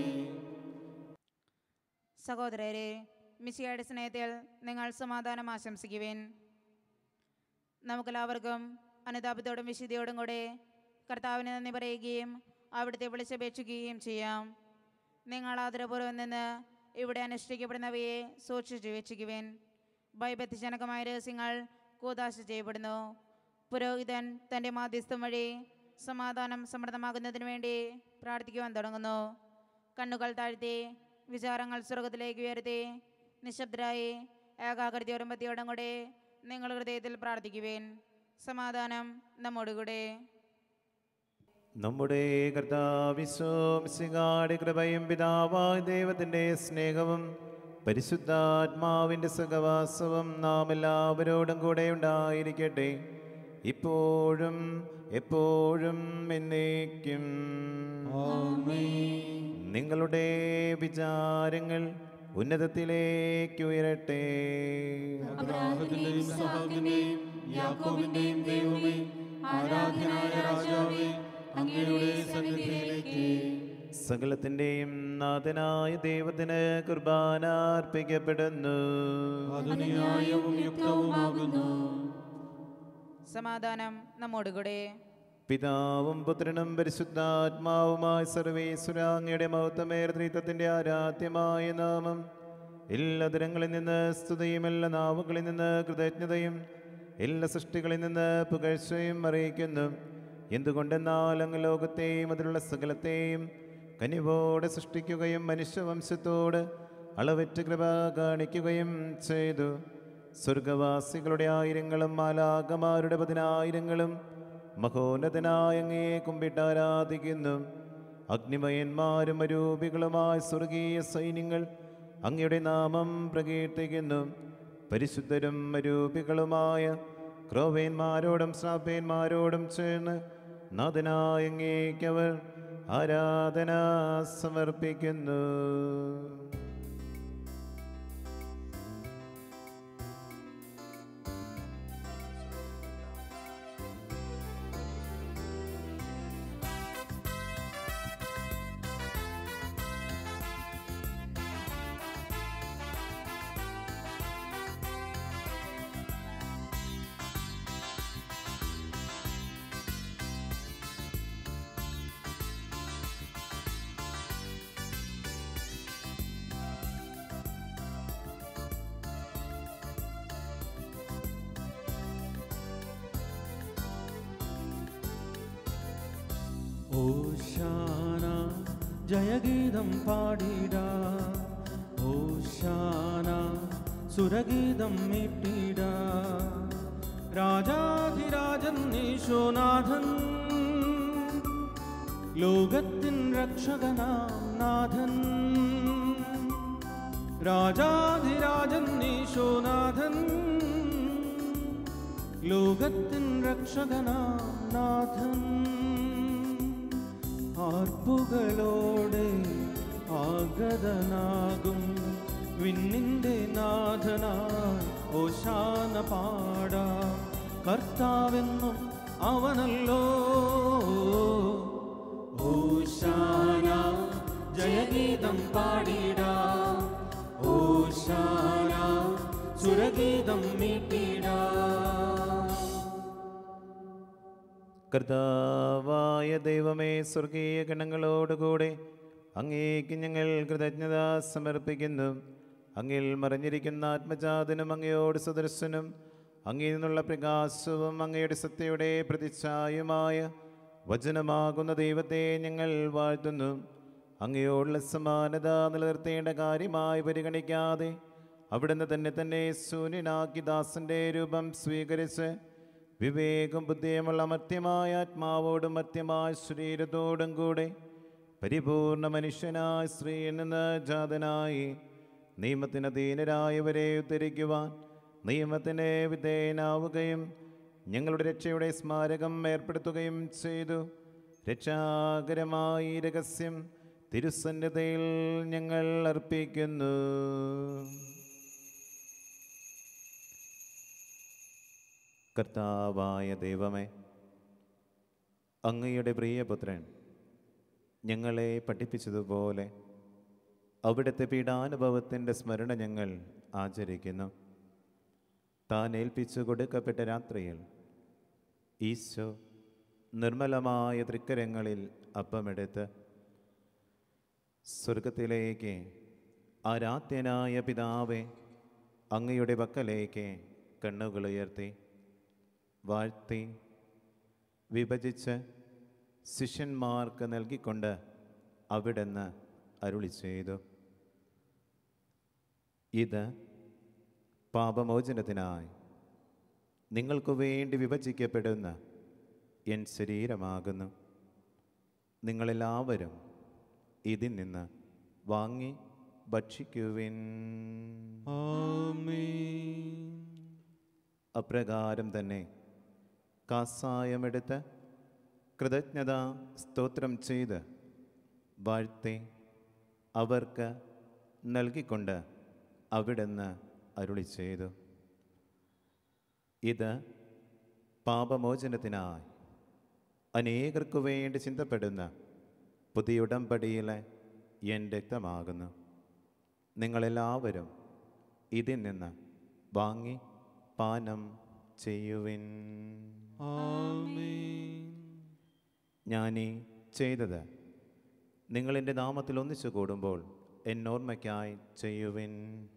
സഹോദരരെ, മിശിഹായുടെ സ്നേഹത്തിൽ നിങ്ങൾ സമാധാനം ആശംസിക്കുവിൻ. നമുക്കെല്ലാവർക്കും അനുതാപത്തോടും വിശുദ്ധിയോടും കൂടെ കർത്താവിന് നന്ദി പറയുകയും അവിടുത്തെ വിളിച്ചപേക്ഷിക്കുകയും ചെയ്യാം. നിങ്ങൾ ആദരപൂർവ്വം നിന്ന് ഇവിടെ അനുഷ്ഠിക്കപ്പെടുന്നവയെ സൂക്ഷിച്ചു വെച്ചിക്കുവിൻ. ഭയഭക്തിജനകമായ രഹസ്യങ്ങൾ കൂദാശ ചെയ്യപ്പെടുന്നു. പുരോഹിതൻ തൻ്റെ മാധ്യസ്ഥം വഴി സമാധാനം സമൃദ്ധമാകുന്നതിന് വേണ്ടി പ്രാർത്ഥിക്കുവാൻ തുടങ്ങുന്നു. കണ്ണുകൾ താഴ്ത്തി വിചാരങ്ങൾ സ്വർഗത്തിലേക്ക് ഉയർത്തി നിശബ്ദരായി ഏകാഗ്രതയോടും ഭക്തിയോടും കൂടെ നിങ്ങൾ ഹൃദയത്തിൽ പ്രാർത്ഥിക്കുവിൻ. സമാധാനം നമ്മോടുകൂടെ. നമ്മുടെ കർത്താവിശ്വസികാടെ കൃപയും പിതാവായ ദൈവത്തിൻ്റെ സ്നേഹവും പരിശുദ്ധാത്മാവിൻ്റെ സഹവാസവും നാം എല്ലാവരോടും കൂടെ ഉണ്ടായിരിക്കട്ടെ, ഇപ്പോഴും എപ്പോഴും എന്നേക്കും. നിങ്ങളുടെ വിചാരങ്ങൾ ഉന്നതത്തിലേക്ക് ഉയരട്ടെ. അബ്രാഹത്തിന്റെയും ഇസ്ഹാക്കിന്റെയും യാക്കോബിന്റെയും ദൈവമേ, ആരാധ്യനായ രാജാവേ, അങ്ങയുടെ സന്നിധിയിലേക്ക് സകലത്തിൻ്റെയും നാഥനായ ദൈവത്തിന് കുർബാന അർപ്പിക്കപ്പെടുന്നു. അത് ന്യായവും യുക്തവുമാകുന്നു. സമാധാനം നമ്മോടുകൂടെ. പിതാവും പുത്രനും പരിശുദ്ധാത്മാവുമായ സർവേശ്വര അങ്ങയുടെ മഹത്വമേർദ്രീത്വത്തിൻ്റെ ആരാധ്യമായ നാമം എല്ലാ തരങ്ങളിൽ നിന്ന് സ്തുതിയും എല്ലാ നാവുകളിൽ നിന്ന് കൃതജ്ഞതയും എല്ലാ സൃഷ്ടികളിൽ നിന്ന് പുകഴ്ചയും അറിയിക്കുന്നു. എന്തുകൊണ്ടെന്നാൽ അങ്ങ് ലോകത്തെയും അതിലുള്ള സകലത്തെയും കനിവോടെ സൃഷ്ടിക്കുകയും മനുഷ്യവംശത്തോട് അളവറ്റ് കൃപ കാണിക്കുകയും ചെയ്തു. സ്വർഗവാസികളുടെ ആയിരങ്ങളും മാലാഖമാരുടെ പതിനായിരങ്ങളും മഹോന്നതനായ അങ്ങയെ കുമ്പിട്ട് ആരാധിക്കുന്നു. അഗ്നിമയന്മാരും അരൂപികളുമായ സ്വർഗീയ സൈന്യങ്ങൾ അങ്ങയുടെ നാമം പ്രകീർത്തിക്കുന്നു. പരിശുദ്ധരും അരൂപികളുമായ ക്രോവേന്മാരോടും ശ്രാപ്പേന്മാരോടും ചേർന്ന് നാഥനായ അങ്ങേക്കവർ ആരാധന സമർപ്പിക്കുന്നു. ഓശാന ജയഗീതം പാടിട, ഓശാന സുരഗീതം മീട്ടിട. രാജാധിരാജൻ യേശുനാഥൻ, ലോകത്തിൻ രക്ഷകനാം നാഥൻ. രാജാധിരാജൻ യേശുനാഥൻ, ലോകത്തിൻ രക്ഷകനാം നാഥൻ. ആർപ്പുകളോടെ ആഗതനാകും വിണ്ണിൻ്റെ നാഥനായി ഓശാന പാടാം. കർത്താവെന്നും അവനല്ലോ. ഓശാന ജയഗീതം പാടിടാം, ഓശാന സുരഗീതം മീട്ടിടാം. കർത്താവായ ദൈവമേ, സ്വർഗീയ ഗണങ്ങളോടുകൂടെ അങ്ങേക്ക് ഞങ്ങൾ കൃതജ്ഞത സമർപ്പിക്കുന്നു. അങ്ങിൽ മറിഞ്ഞിരിക്കുന്ന ആത്മജാതനും അങ്ങയോട് സദൃശനും അങ്ങിൽ നിന്നുള്ള പ്രകാശവും അങ്ങയുടെ സത്യയുടെ പ്രതിച്ഛായുമായ വചനമാകുന്ന ദൈവത്തെ ഞങ്ങൾ വാഴ്ത്തുന്നു. അങ്ങയോടുള്ള സമാനത നിലനിർത്തേണ്ട കാര്യമായി പരിഗണിക്കാതെ അവിടുന്ന് തന്നെ തന്നെ ശൂന്യനാക്കി ദാസന്റെ രൂപം സ്വീകരിച്ച് വിവേകം ബുദ്ധിയുമുള്ള മർത്യമായ ആത്മാവോടും മർത്യമായ ശരീരത്തോടും കൂടെ പരിപൂർണ മനുഷ്യനായ സ്ത്രീയിൽ നിന്ന് ജാതനായി നിയമത്തിന് അധീനരായവരെ ഉദ്ധരിക്കുവാൻ നിയമത്തിന് വിധേയനാവുകയും ഞങ്ങളുടെ രക്ഷയുടെ സ്മാരകം ഏർപ്പെടുത്തുകയും ചെയ്തു. രക്ഷാകരമായി രഹസ്യം തിരുസന്നിധിയിൽ ഞങ്ങൾ അർപ്പിക്കുന്നു. കർത്താവായ ദൈവമേ, അങ്ങയുടെ പ്രിയപുത്രൻ ഞങ്ങളെ പഠിപ്പിച്ചതുപോലെ അവിടുത്തെ പീഡാനുഭവത്തിൻ്റെ സ്മരണ ഞങ്ങൾ ആചരിക്കുന്നു. താൻ ഏൽപ്പിച്ചു കൊടുക്കപ്പെട്ട രാത്രിയിൽ ഈശോ നിർമ്മലമായ തൃക്കരങ്ങളിൽ അപ്പമെടുത്ത് സ്വർഗത്തിലേക്ക് ആരാധ്യനായ പിതാവേ, അങ്ങയുടെ പക്കലേക്ക് കണ്ണുകളുയർത്തി വാഴ്ത്തി വിഭജിച്ച് ശിഷ്യന്മാർക്ക് നൽകിക്കൊണ്ട് അവിടുന്ന് അരുളി ചെയ്തു, ഇത് പാപമോചനത്തിനായി നിങ്ങൾക്കു വേണ്ടി വിഭജിക്കപ്പെടുന്ന എൻ ശരീരമാകുന്നു. നിങ്ങളെല്ലാവരും ഇതിൽ നിന്ന് വാങ്ങി ഭക്ഷിക്കുവിൻ. ആമേൻ. അപ്രകാരം തന്നെ കാസായമെടുത്ത് കൃതജ്ഞത സ്തോത്രം ചെയ്ത് വാഴ്ത്തി അവർക്ക് നൽകിക്കൊണ്ട് അവിടുന്ന് അരുളി ചെയ്തു, ഇത് പാപമോചനത്തിനായി അനേകർക്കു വേണ്ടി ചിന്തപ്പെടുന്ന പുതിയ ഉടമ്പടിയിലെ എൻ രക്തമാകുന്നു. നിങ്ങളെല്ലാവരും ഇതിൽ നിന്ന് വാങ്ങി പാനം ചെയ്യുവിൻ. ആമേൻ. ഞാനീ ചെയ്തത് നിങ്ങളെൻ്റെ നാമത്തിൽ ഒന്നിച്ചു കൂടുമ്പോൾ എന്നോർമ്മയ്ക്കായി ചെയ്യുവിൻ.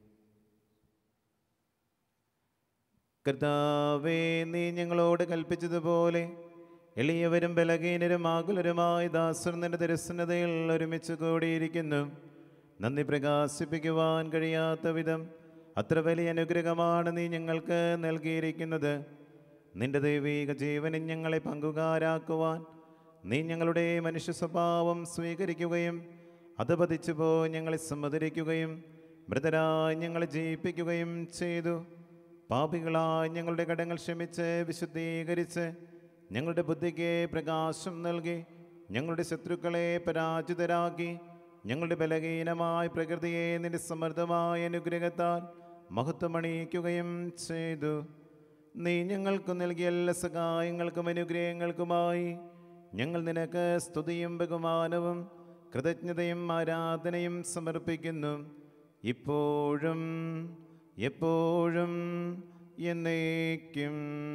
കർത്താവേ, നീ ഞങ്ങളോട് കൽപ്പിച്ചതുപോലെ എളിയവരും ബലഹീനരും ആകുലരുമായ ദാസർ നിന്റെ തിരുസന്നതയിൽ ഒരുമിച്ച് കൂടിയിരിക്കുന്നു. നന്ദി പ്രകാശിപ്പിക്കുവാൻ കഴിയാത്ത വിധം അത്ര വലിയ അനുഗ്രഹമാണ് നീ ഞങ്ങൾക്ക് നൽകിയിരിക്കുന്നത്. നിന്റെ ദൈവിക ജീവനിൽ ഞങ്ങളെ പങ്കുകാരാക്കുവാൻ നീ ഞങ്ങളുടെ മനുഷ്യ സ്വഭാവം സ്വീകരിക്കുകയും അത് പതിച്ചുപോ ഞങ്ങളെ സമ്മതിരിക്കുകയും മൃതരായി ഞങ്ങളെ ജയിപ്പിക്കുകയും ചെയ്തു. പാപികളായി ഞങ്ങളുടെ കടങ്ങൾ ക്ഷമിച്ച് വിശുദ്ധീകരിച്ച് ഞങ്ങളുടെ ബുദ്ധിക്ക് പ്രകാശം നൽകി ഞങ്ങളുടെ ശത്രുക്കളെ പരാജിതരാക്കി ഞങ്ങളുടെ ബലഹീനമായ പ്രകൃതിയെ നിന്റെ സമൃദ്ധമായ അനുഗ്രഹത്താൽ മഹത്വമണിയിക്കുകയും ചെയ്തു. നീ ഞങ്ങൾക്ക് നൽകിയ എല്ലാ സഹായങ്ങൾക്കും അനുഗ്രഹങ്ങൾക്കുമായി ഞങ്ങൾ നിനക്ക് സ്തുതിയും ബഹുമാനവും കൃതജ്ഞതയും ആരാധനയും സമർപ്പിക്കുന്നു, ഇപ്പോഴും എപ്പോഴും എന്നേക്കും.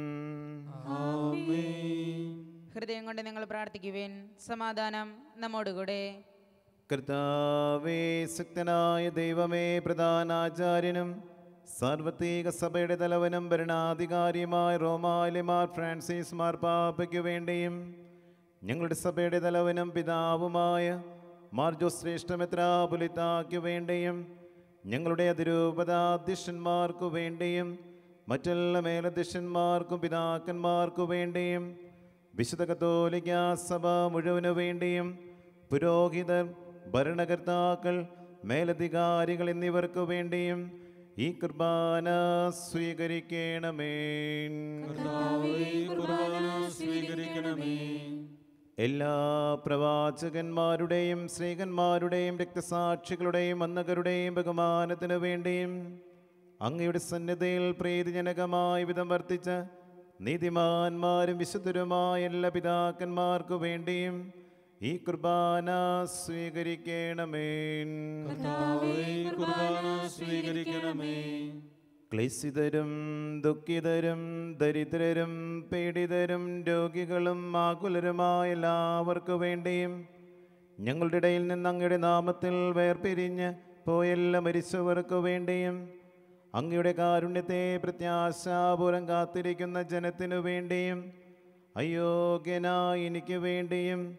ആമേൻ. ഹൃദയം കൊണ്ട് നിങ്ങൾ പ്രാർത്ഥിക്കുവിൻ. സമാധാനം നമ്മോടുകൂടെ. കർത്താവേ, ശക്തനായ ദൈവമേ, പ്രധാനാചാര്യനും സാർവത്രിക സഭയുടെ തലവനും ഭരണാധികാരിയുമായ റോമായിലെ മാർ ഫ്രാൻസിസ് മാർപ്പാപ്പയ്ക്കു വേണ്ടിയും ഞങ്ങളുടെ സഭയുടെ തലവനും പിതാവുമായ മാർ ജോസ് ശ്രേഷ്ഠ മെത്രാപ്പൊലീത്തായ്ക്കു വേണ്ടിയും ഞങ്ങളുടെ അതിരൂപതാധ്യക്ഷന്മാർക്കു വേണ്ടിയും മറ്റെല്ലാ മേലധ്യക്ഷന്മാർക്കും പിതാക്കന്മാർക്കു വേണ്ടിയും വിശുദ്ധ കത്തോലിക്കാ സഭ മുഴുവനു വേണ്ടിയും പുരോഹിതർ, ഭരണകർത്താക്കൾ, മേലധികാരികൾ എന്നിവർക്കു വേണ്ടിയും ഈ കുർബാന സ്വീകരിക്കണമേ. കർത്താവേ, കുർബാന സ്വീകരിക്കണമേ. എല്ലാ പ്രവാചകന്മാരുടെയും സ്ത്രീകന്മാരുടെയും രക്തസാക്ഷികളുടെയും വന്ദകരുടെയും ബഹുമാനത്തിനു വേണ്ടിയും അങ്ങയുടെ സന്നിധിയിൽ പ്രീതിജനകമായ വിധം വർത്തിച്ച നീതിമാന്മാരും വിശുദ്ധരുമായ എല്ലാ പിതാക്കന്മാർക്കു വേണ്ടിയും ഈ കുർബാന സ്വീകരിക്കണമേ. കർത്താവേ, കുർബാന സ്വീകരിക്കണമേ. ക്ലേശിതരും ദുഃഖിതരും ദരിദ്രരും പീഡിതരും രോഗികളും ആകുലരുമായ എല്ലാവർക്കു വേണ്ടിയും ഞങ്ങളുടെ ഇടയിൽ നിന്ന് അങ്ങയുടെ നാമത്തിൽ വേർപിരിഞ്ഞ് പോയെല്ലാ മരിച്ചവർക്കു വേണ്ടിയും അങ്ങയുടെ കാരുണ്യത്തെ പ്രത്യാശാപൂർവം കാത്തിരിക്കുന്ന ജനത്തിനു വേണ്ടിയും അയോഗ്യനായി എനിക്ക് വേണ്ടിയും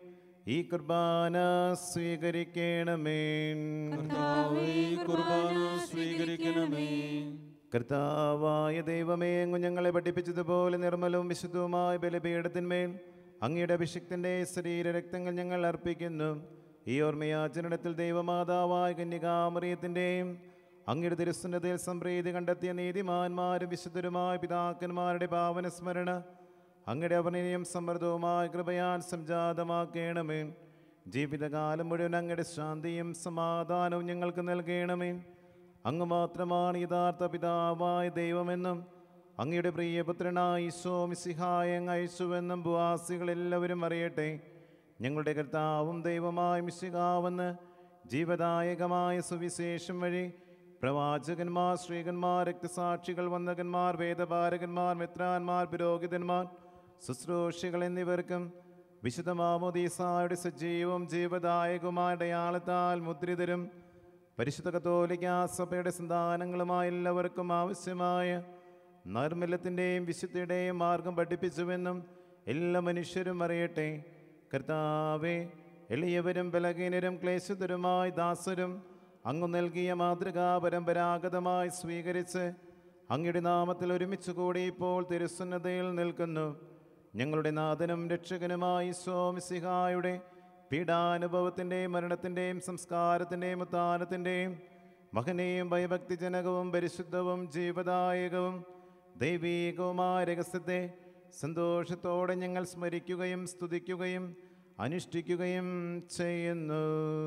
ഈ കുർബാന സ്വീകരിക്കണമേ. കർത്താവേ, കുർബാന സ്വീകരിക്കണമേ. കർത്താവായ ദൈവമേ, അങ്ങ് ഞങ്ങളെ പഠിപ്പിച്ചതുപോലെ നിർമ്മലവും വിശുദ്ധവുമായ ബലിപീഠത്തിന്മേൽ അങ്ങയുടെ അഭിഷിക്തന്റെ ശരീരരക്തങ്ങൾ ഞങ്ങൾ അർപ്പിക്കുന്നു. ഈ ഓർമ്മയാചരണത്തിൽ ദൈവമാതാവായ കന്യകാമറിയത്തിൻ്റെയും അങ്ങയുടെ തിരുസന്നതയിൽ സംപ്രീതി കണ്ടെത്തിയ നീതിമാന്മാരും വിശുദ്ധരുമായ പിതാക്കന്മാരുടെ പാവന സ്മരണ അങ്ങയുടെ അവർണ്ണനീയം സമൃദ്ധവുമായ കൃപയാൽ സംജാതമാക്കണമേ. ജീവിതകാലം മുഴുവൻ അങ്ങയുടെ ശാന്തിയും സമാധാനവും ഞങ്ങൾക്ക് നൽകണമേ. അങ്ങ് മാത്രമാണ് യഥാർത്ഥ പിതാവായ ദൈവമെന്നും അങ്ങയുടെ പ്രിയപുത്രനായ ഈശോ മിശിഹായെ അങ്ങ് അയച്ചുവെന്നും ഭൂവാസികളെല്ലാവരും അറിയട്ടെ. ഞങ്ങളുടെ കർത്താവും ദൈവമായ മിശിഹാവെന്ന് ജീവദായകമായ സുവിശേഷം വഴി പ്രവാചകന്മാർ, ശ്രീകന്മാർ, രക്തസാക്ഷികൾ, വന്ദകന്മാർ, വേദപാരകന്മാർ, മെത്രാന്മാർ, പുരോഹിതന്മാർ, ശുശ്രൂഷികൾ എന്നിവർക്കും വിശുദ്ധ മാമോദീസായുടെ സജീവവും ജീവദായകവുമായ അടയാളത്താൽ മുദ്രിതരും പരിശുദ്ധ കത്തോലിക്ക സഭയുടെ സന്താനങ്ങളുമായ എല്ലാവർക്കും ആവശ്യമായ നൈർമല്യത്തിൻ്റെയും വിശുദ്ധിയുടെയും മാർഗം പഠിപ്പിച്ചുവെന്നും എല്ലാ മനുഷ്യരും അറിയട്ടെ. കർത്താവേ, എളിയവരും ബലഹീനരും ക്ലേശിതരുമായ ദാസരും അങ്ങ് നൽകിയ മാതൃകാ പരമ്പരാഗതമായി സ്വീകരിച്ച് അങ്ങയുടെ നാമത്തിൽ ഒരുമിച്ച് കൂടി ഇപ്പോൾ തിരുസന്നതയിൽ നിൽക്കുന്നു. ഞങ്ങളുടെ നാഥനും രക്ഷകനുമായ ഈശോ മിശിഹായുടെ പീഡാനുഭവത്തിൻ്റെയും മരണത്തിൻ്റെയും സംസ്കാരത്തിൻ്റെയും ഉത്ഥാനത്തിൻ്റെയും മഹനീയവും ഭയഭക്തിജനകവും പരിശുദ്ധവും ജീവദായകവും ദൈവീകവുമായ രഹസ്യത്തെ സന്തോഷത്തോടെ ഞങ്ങൾ സ്മരിക്കുകയും സ്തുതിക്കുകയും അനുഷ്ഠിക്കുകയും ചെയ്യുന്നു.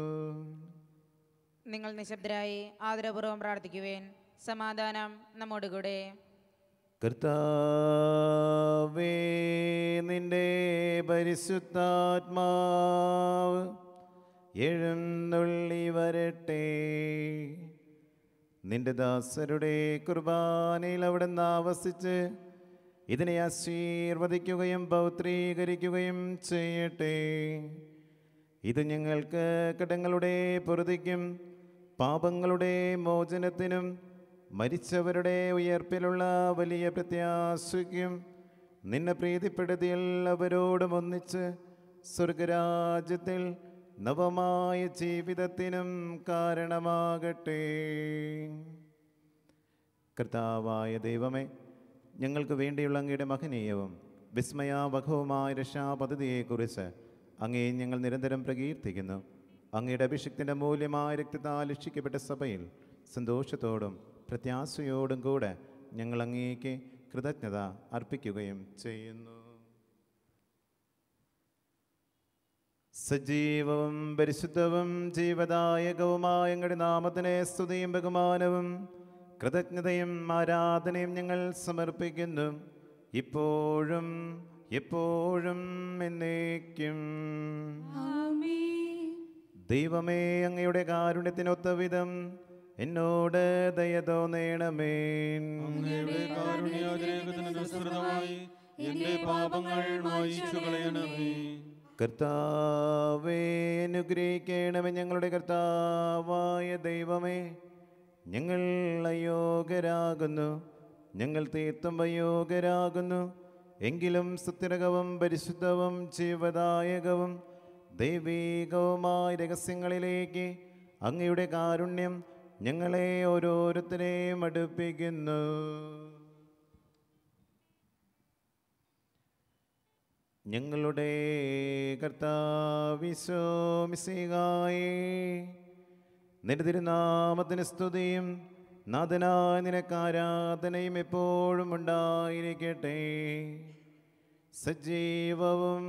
നിങ്ങൾ നിശബ്ദരായി ആദരപൂർവ്വം പ്രാർത്ഥിക്കുവേൻ. സമാധാനം നമ്മോടുകൂടെ. കർത്താവേ, നിന്റെ പരിശുദ്ധാത്മാവ് എഴുന്നള്ളി വരട്ടെ. നിന്റെ ദാസരുടെ കുർബാനയിൽ അവിടുന്ന് ആവസിച്ച് ഇതിനെ ആശീർവദിക്കുകയും പൗത്രീകരിക്കുകയും ചെയ്യട്ടെ. ഇത് ഞങ്ങൾക്ക് കടങ്ങളുടെ പൊറുതിക്കും പാപങ്ങളുടെ മോചനത്തിനും മരിച്ചവരുടെ ഉയർപ്പിലുള്ള വലിയ പ്രത്യാശയ്ക്കും നിന്നെ പ്രീതിപ്പെടുത്തി എല്ലാവരോടും ഒന്നിച്ച് സ്വർഗരാജ്യത്തിൽ നവമായ ജീവിതത്തിനും കാരണമാകട്ടെ. കർത്താവായ ദൈവമേ, ഞങ്ങൾക്ക് വേണ്ടിയുള്ള അങ്ങയുടെ മഹനീയവും വിസ്മയാവഹവുമായ രക്ഷാപദ്ധതിയെക്കുറിച്ച് അങ്ങേ ഞങ്ങൾ നിരന്തരം പ്രകീർത്തിക്കുന്നു. അങ്ങയുടെ അഭിഷിക്തൻ്റെ മൂല്യമായ രക്തത്താൽ രക്ഷിക്കപ്പെട്ട സഭയിൽ സന്തോഷത്തോടും പ്രത്യാശയോടും കൂടെ ഞങ്ങൾ അങ്ങേക്ക് കൃതജ്ഞത അർപ്പിക്കുകയും ചെയ്യുന്നു. സജീവവും പരിശുദ്ധവും ജീവദായകവുമായ ഞങ്ങളുടെ നാമത്തിനെ സ്തുതിയും ബഹുമാനവും കൃതജ്ഞതയും ആരാധനയും ഞങ്ങൾ സമർപ്പിക്കുന്നു, ഇപ്പോഴും എപ്പോഴും എന്നേക്കും. ദൈവമേ, അങ്ങയുടെ കാരുണ്യത്തിനൊത്ത വിധം എന്നോട് ദയ തോന്നണമേ. അങ്ങയുടെ കാരുണ്യാതിരേകത്തിനനുസൃതമായി എന്റെ പാപങ്ങൾ മായിച്ചു കളയണമേ. കർത്താവേ, അനുഗ്രഹിക്കണമേ. ഞങ്ങളുടെ കർത്താവായ ദൈവമേ, ഞങ്ങൾ അയോഗ്യരാകുന്നു, ഞങ്ങൾ തീർത്തും അയോഗ്യരാകുന്നു. എങ്കിലും സുസ്ഥിരകവും പരിശുദ്ധവും ജീവദായകവും ദൈവീകവുമായ രഹസ്യങ്ങളിലേക്ക് അങ്ങയുടെ കാരുണ്യം ഞങ്ങളെ ഓരോരുത്തരെയും അടുപ്പിക്കുന്നു. ഞങ്ങളുടെ കർത്താവിശോ മിശിഹായേ, നിന്റെ തിരുനാമത്തിന് സ്തുതിയും നാഥനായ നിനക്ക് ആരാധനയും എപ്പോഴും ഉണ്ടായിരിക്കട്ടെ. സജീവവും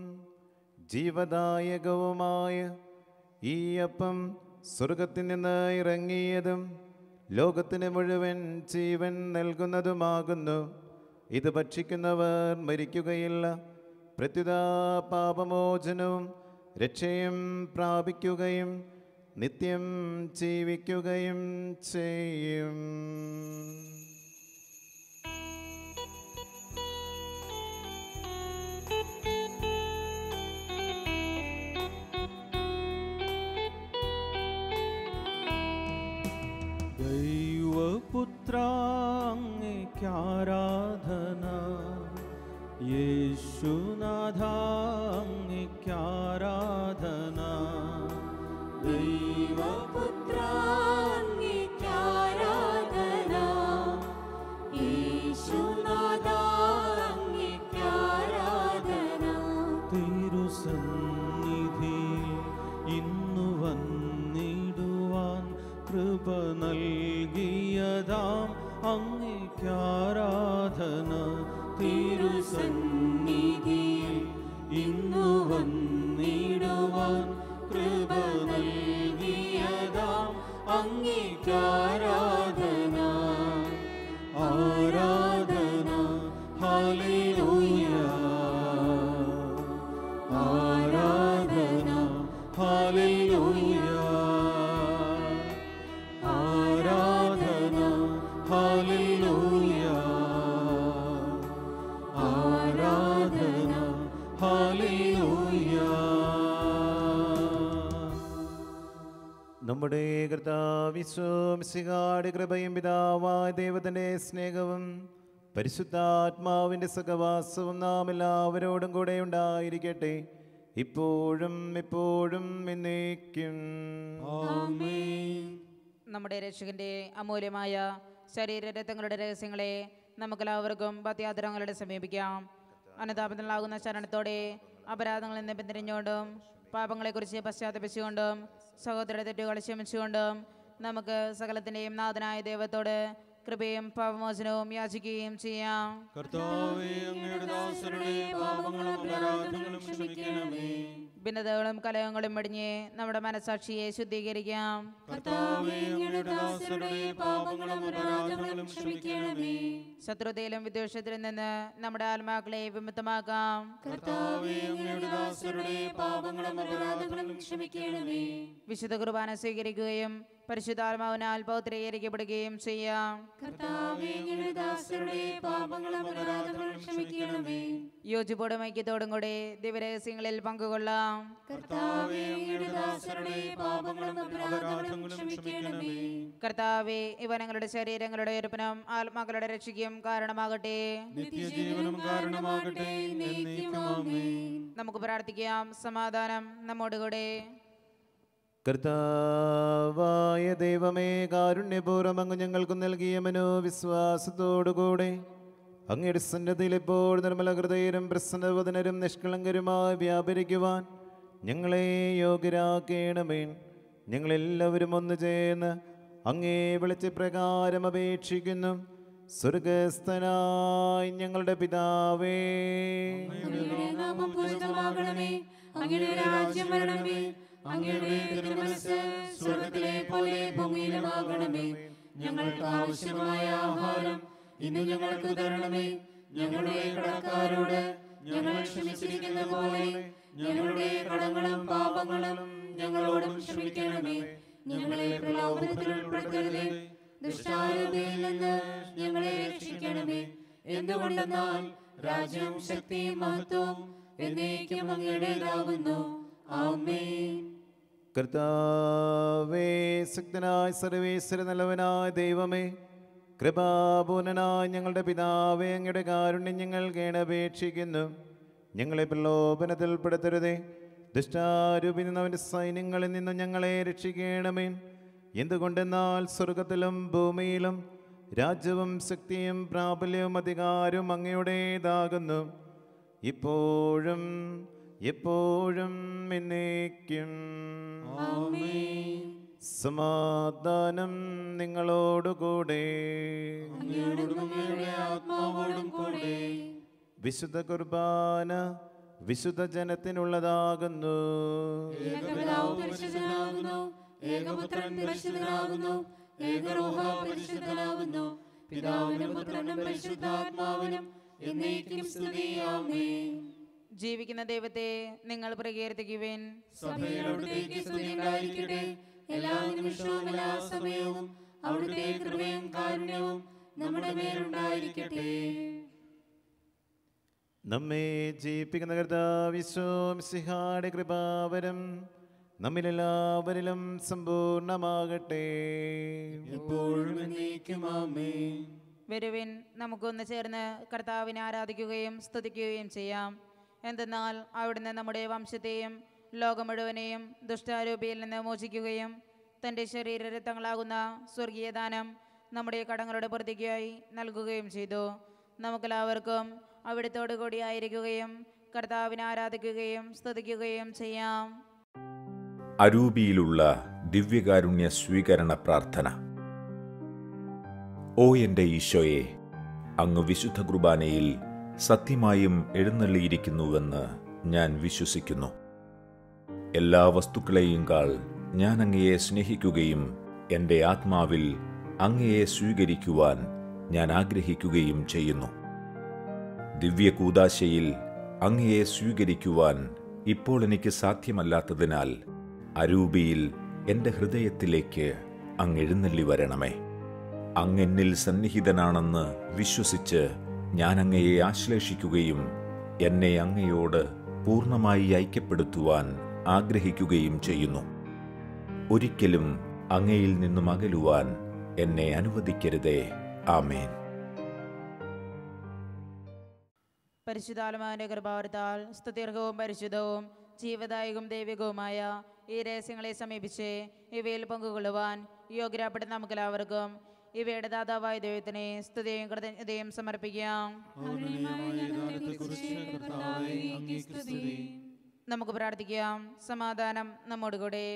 ജീവദായകവുമായ ഈ അപ്പം സ്വർഗത്തിൽ നിന്ന് ഇറങ്ങിയതും ലോകത്തിന് മുഴുവൻ ജീവൻ നൽകുന്നതുമാകുന്നു. ഇത് ഭക്ഷിക്കുന്നവർ മരിക്കുകയില്ല, പ്രത്യുത പാപമോചനവും രക്ഷയും പ്രാപിക്കുകയും നിത്യം ജീവിക്കുകയും ചെയ്യും. ദൈവപുത്ര അങ്ങേക്കാരാധന, യേശുനാഥ അങ്ങേക്കാരാധന, ദൈവപുത്ര അങ്ങേക്കാരാധന, യേശുനാഥ അങ്ങേക്കാരാധന. തിരുസന്നിധിയിൽ ഇന്നു വന്നിടുവാൻ കൃപ നൽകിയതാം അങ്ങേക്കാരാധന. തിരുസന്നിധിയിൽ ഇന്നു വന്നിടുവാൻ കൃപ നൽകിയതാം അങ്ങേക്കാരാധന. ആരാധന ഹല്ലേലൂയ, ആരാധന ഹല്ലേലൂയ, ആരാധന ഹല്ലേലൂയ, ആരാധന ഹല്ലേലൂയ. നമ്മുടെ കർത്താവിശ്വമിശിഹായുടെ കൃപയും പിതാവായ ദൈവത്തിൻ്റെ സ്നേഹവും പരിശുദ്ധാത്മാവിൻ്റെ സഹവാസവും നാം എല്ലാവരോടും കൂടെ ഉണ്ടായിരിക്കട്ടെ, ഇപ്പോഴും എപ്പോഴും എന്നേക്കും. ആമേൻ. നമ്മുടെ രക്ഷകന്റെ അമൂല്യമായ ശരീരരത്നങ്ങളുടെ രഹസ്യങ്ങളെ നമുക്കെല്ലാവർക്കും ഭക്തിയാദരങ്ങളുടെ സമീപിക്കാം. അനുതാപത്തിലാകുന്ന ശരണത്തോടെ അപരാധങ്ങളിൽ നിന്ന് പിന്തിരിഞ്ഞുകൊണ്ടും പാപങ്ങളെക്കുറിച്ച് പശ്ചാത്തപിച്ചുകൊണ്ടും സഹോദര തെറ്റുകൾ ക്ഷമിച്ചുകൊണ്ടും നമുക്ക് സകലത്തിൻ്റെയും നാഥനായ ദൈവത്തോട് കൃപയും പാപമോചനവും യാചിക്കുകയും ചെയ്യാം. കർത്താവേ, അങ്ങയുടെ ദാസരുടെ പാപങ്ങളും അപരാധങ്ങളും ക്ഷമിക്കണമേ. ഭിന്നതകളും കലഹങ്ങളും വെടിഞ്ഞ് നമ്മുടെ മനസാക്ഷിയെ ശുദ്ധീകരിക്കാം. കർത്താവേ, അങ്ങയുടെ ദാസരുടെ പാപങ്ങളും അപരാധങ്ങളും ക്ഷമിക്കണമേ. ശത്രുതയിലും വിദ്വേഷത്തിലും നിന്ന് നമ്മുടെ ആത്മാക്കളെ വിമുക്തമാക്കാം. കർത്താവേ, അങ്ങയുടെ ദാസരുടെ പാപങ്ങളും അപരാധങ്ങളും ക്ഷമിക്കണമേ. വിശുദ്ധ കുർബാന സ്വീകരിക്കുകയും പരിശുദ്ധാത്മാവിനാൽ പൗത്രീകരിക്കപ്പെടുകയും ചെയ്യാം. കർത്താവേ, അങ്ങയുടെ ദാസരുടെ പാപങ്ങളും അപരാധങ്ങളും ക്ഷമിക്കണമേ. യോജിപ്പോടും ഐക്യത്തോടും കൂടി ദിവ്യരഹസ്യങ്ങളിൽ പങ്കുകൊള്ളാം. കർത്താവേ, അങ്ങയുടെ ദാസരുടെ പാപങ്ങളും അപരാധങ്ങളും ക്ഷമിക്കണമേ. കർത്താവേ, ഇവ ഞങ്ങളുടെ ശരീരങ്ങളുടെ ഉയർപ്പിനും ആത്മാക്കളുടെ രക്ഷയ്ക്കും കാരണമാകട്ടെ. നിത്യജീവനും കാരണമാകട്ടെ. എന്നേക്കും ആമേൻ. നമുക്ക് പ്രാർത്ഥിക്കാം. സമാധാനം നമ്മോടുകൂടെ. കർത്താവായ ദൈവമേ, കാരുണ്യപൂർവ്വം അങ്ങ് ഞങ്ങൾക്ക് നൽകിയ മനോവിശ്വാസത്തോടുകൂടെ അങ്ങയുടെ സന്നദ്ധിയിൽ ഇപ്പോൾ നിർമ്മല ഹൃദയരും പ്രസന്നവദനരും നിഷ്കളങ്കരുമായി വ്യാപരിക്കുവാൻ ഞങ്ങളെ യോഗ്യരാക്കണമേ. ഞങ്ങളെല്ലാവരും ഒന്ന് ചേർന്ന് അങ്ങേ വിളിച്ച പ്രകാരം അപേക്ഷിക്കുന്നു. സ്വർഗസ്ഥനായ ഞങ്ങളുടെ പിതാവേ, അങ്ങയുടെ നാമം പൂജിതമാകണമേ. അങ്ങയുടെ രാജ്യം വരണമേ. അങ്ങയുടെ തിരുമനസ്സ് സ്വർഗ്ഗത്തിലെ പോലെ ഭൂമിയിലുമാകണമേ. ഞങ്ങൾക്ക് ആവശ്യമായ ആഹാരം ഇന്ന് ഞങ്ങൾക്ക് തരണമേ. ഞങ്ങളുടെ കടക്കാരോട് ഞങ്ങൾ ക്ഷമിച്ചിരിക്കുന്ന പോലെ ഞങ്ങളുടെ കടങ്ങളും പാപങ്ങളും ഞങ്ങളോടും ക്ഷമിക്കണമേ. ഞങ്ങളെ പ്രലോഭനത്തിൽ ഉൾപ്പെടുത്തരുതേ, ദുഷ്ടാരൂപിയിൽ നിന്ന് ഞങ്ങളെ രക്ഷിക്കണമേ. എന്തുകൊണ്ടെന്നാൽ രാജ്യവും ശക്തിയും മഹത്വവും എന്നേക്കും അങ്ങയുടേതാകുന്നു. ആമേൻ. കർത്താവേ, ശക്തനായ സർവേശ്വര നല്ലവനായ ദൈവമേ, കൃപാപൂർണനായ ഞങ്ങളുടെ പിതാവേ, അങ്ങയുടെ കാരുണ്യം ഞങ്ങൾ കേണപേക്ഷിക്കുന്നു. ഞങ്ങളെ പ്രലോഭനത്തിൽ പെടുത്തരുതേ, ദുഷ്ടാരൂപിൽ നിന്നവൻ്റെ സൈന്യങ്ങളിൽ നിന്നും ഞങ്ങളെ രക്ഷിക്കണമേ. എന്തുകൊണ്ടെന്നാൽ സ്വർഗത്തിലും ഭൂമിയിലും രാജ്യവും ശക്തിയും പ്രാബല്യവും അധികാരവും അങ്ങയുടേതാകുന്നു, ഇപ്പോഴും എപ്പോഴും എന്നേക്കും. ആമേൻ. സമാധാനം നിങ്ങളോടുകൂടെ. അങ്ങയോടും അങ്ങയുടെ ആത്മാവോടും കൂടെ. വിശുദ്ധ കുർബാന വിശുദ്ധ ജനത്തിനുള്ളതാകുന്നു. ഏകപിതാവ് പരിശുദ്ധനാകുന്നു, ഏകപുത്രൻ പരിശുദ്ധനാകുന്നു, ഏകരൂഹ പരിശുദ്ധനാകുന്നു. പിതാവിനും പുത്രനും പരിശുദ്ധാത്മാവിനും എന്നേക്കും സ്തുതി. ആമേൻ. ജീവിക്കുന്ന ദൈവത്തെ നിങ്ങൾ പ്രകീർത്തിക്കുവിൻ. സഭയിൽ അവിടുത്തേക്ക് സ്തുതി ഉണ്ടായിരിക്കട്ടെ. എല്ലാ നിമിഷവും എല്ലാ സമയവും അവിടുത്തെ കൃപയും കാരുണ്യവും നമ്മുടെ മേലുണ്ടായിരിക്കട്ടെ. നമ്മെ ജീവിപ്പിക്കുന്ന കർത്താവിശ്വമിശിഹായുടെ കൃപാവരം നമ്മിലെല്ലാവരിലും സമ്പൂർണമാകട്ടെ. എപ്പോഴും എന്നേക്കും ആമേൻ. വരുവിൻ, നമുക്കൊന്ന് ചേർന്ന് കർത്താവിനെ ആരാധിക്കുകയും സ്തുതിക്കുകയും ചെയ്യാം. എന്തെന്നാൽ അവിടുന്ന് നമ്മുടെ വംശത്തെയും ലോകം മുഴുവനെയും ദുഷ്ടാരൂപിയിൽ നിന്ന് മോചിക്കുകയും തൻ്റെ ശരീരരക്തങ്ങളാകുന്ന സ്വർഗീയ ദാനം നമ്മുടെ കടങ്ങളുടെ പ്രതിക്കായി നൽകുകയും ചെയ്തു. നമുക്കെല്ലാവർക്കും അവിടുത്തോടു കൂടി ആയിരിക്കുകയും കർത്താവിനെ ആരാധിക്കുകയും സ്തുതിക്കുകയും ചെയ്യാം. അരൂപിയിലുള്ള ദിവ്യകാരുണ്യ സ്വീകരണ പ്രാർത്ഥന. ഓ എൻ്റെ ഈശോയെ, അങ്ങ് വിശുദ്ധ കുർബാനയിൽ സത്യമായും എഴുന്നള്ളിയിരിക്കുന്നുവെന്ന് ഞാൻ വിശ്വസിക്കുന്നു. എല്ലാ വസ്തുക്കളെയും കാൾ ഞാൻ അങ്ങയെ സ്നേഹിക്കുകയും എൻ്റെ ആത്മാവിൽ അങ്ങയെ സ്വീകരിക്കുവാൻ ഞാൻ ആഗ്രഹിക്കുകയും ചെയ്യുന്നു. ദിവ്യകൂദാശയിൽ അങ്ങയെ സ്വീകരിക്കുവാൻ ഇപ്പോൾ എനിക്ക് സാധ്യമല്ലാത്തതിനാൽ അരൂപിയിൽ എൻ്റെ ഹൃദയത്തിലേക്ക് അങ്ങ് എഴുന്നള്ളി വരണമേ. അങ്ങെന്നിൽ സന്നിഹിതനാണെന്ന് വിശ്വസിച്ച് ഞാൻ അങ്ങയെ ആശ്ലേഷിക്കുകയും എന്നെ അങ്ങയോട് പൂർണ്ണമായി ഐക്യപ്പെടുത്തുവാൻ ആഗ്രഹിക്കുകയും ചെയ്യുന്നു. ഒരിക്കലും അങ്ങയിൽ നിന്നും അകലുവാൻ എന്നെ അനുവദിക്കരുതേ. ആമേൻ. പരിശുദ്ധാത്മാവിന്റെ കൃപാവരത്താൽ സ്തുത്യർഹവും പരിശുദ്ധവും ജീവദായകവും ദൈവികവുമായ ഈ രഹസ്യങ്ങളെ സമീപിച്ച് ഇവയിൽ പങ്കുകൊള്ളുവാൻ യോഗ്യരാപ്പെട്ട നമുക്കെല്ലാവർക്കും ഇവയുടെ ദാതാവായ ദൈവത്തിനെ സ്തുതിയും കൃതജ്ഞതയും സമർപ്പിക്കാം. നമുക്ക് പ്രാർത്ഥിക്കാം. സമാധാനം നമ്മോടുകൂടെ.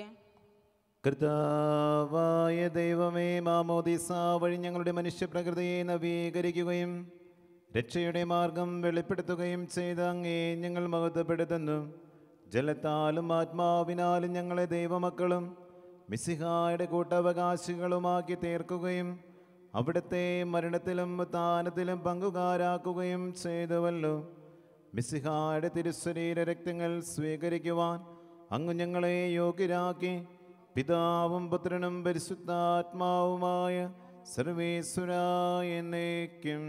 കർത്താവായ ദൈവമേ, മാമോദീസ വഴി ഞങ്ങളുടെ മനുഷ്യപ്രകൃതിയെ നവീകരിക്കുകയും രക്ഷയുടെ മാർഗം വെളിപ്പെടുത്തുകയും ചെയ്ത അങ്ങേ ഞങ്ങൾ മഹത്വപ്പെടുത്തുന്നു. ജലത്താലും ആത്മാവിനാലും ഞങ്ങളെ ദൈവമക്കളും മിശിഹായുടെ കൂട്ടവകാശികളുമാക്കി തീർക്കുകയും അവിടുത്തെ മരണത്തിലും ഉത്ഥാനത്തിലും പങ്കുകാരാക്കുകയും ചെയ്തുവല്ലോ. മിശിഹായുടെ തിരുശരീര രക്തങ്ങൾ സ്വീകരിക്കുവാൻ അങ്ങ് ഞങ്ങളെ യോഗ്യരാക്കി. പിതാവും പുത്രനും പരിശുദ്ധാത്മാവുമായ സർവേശ്വരായ എന്നേക്കും.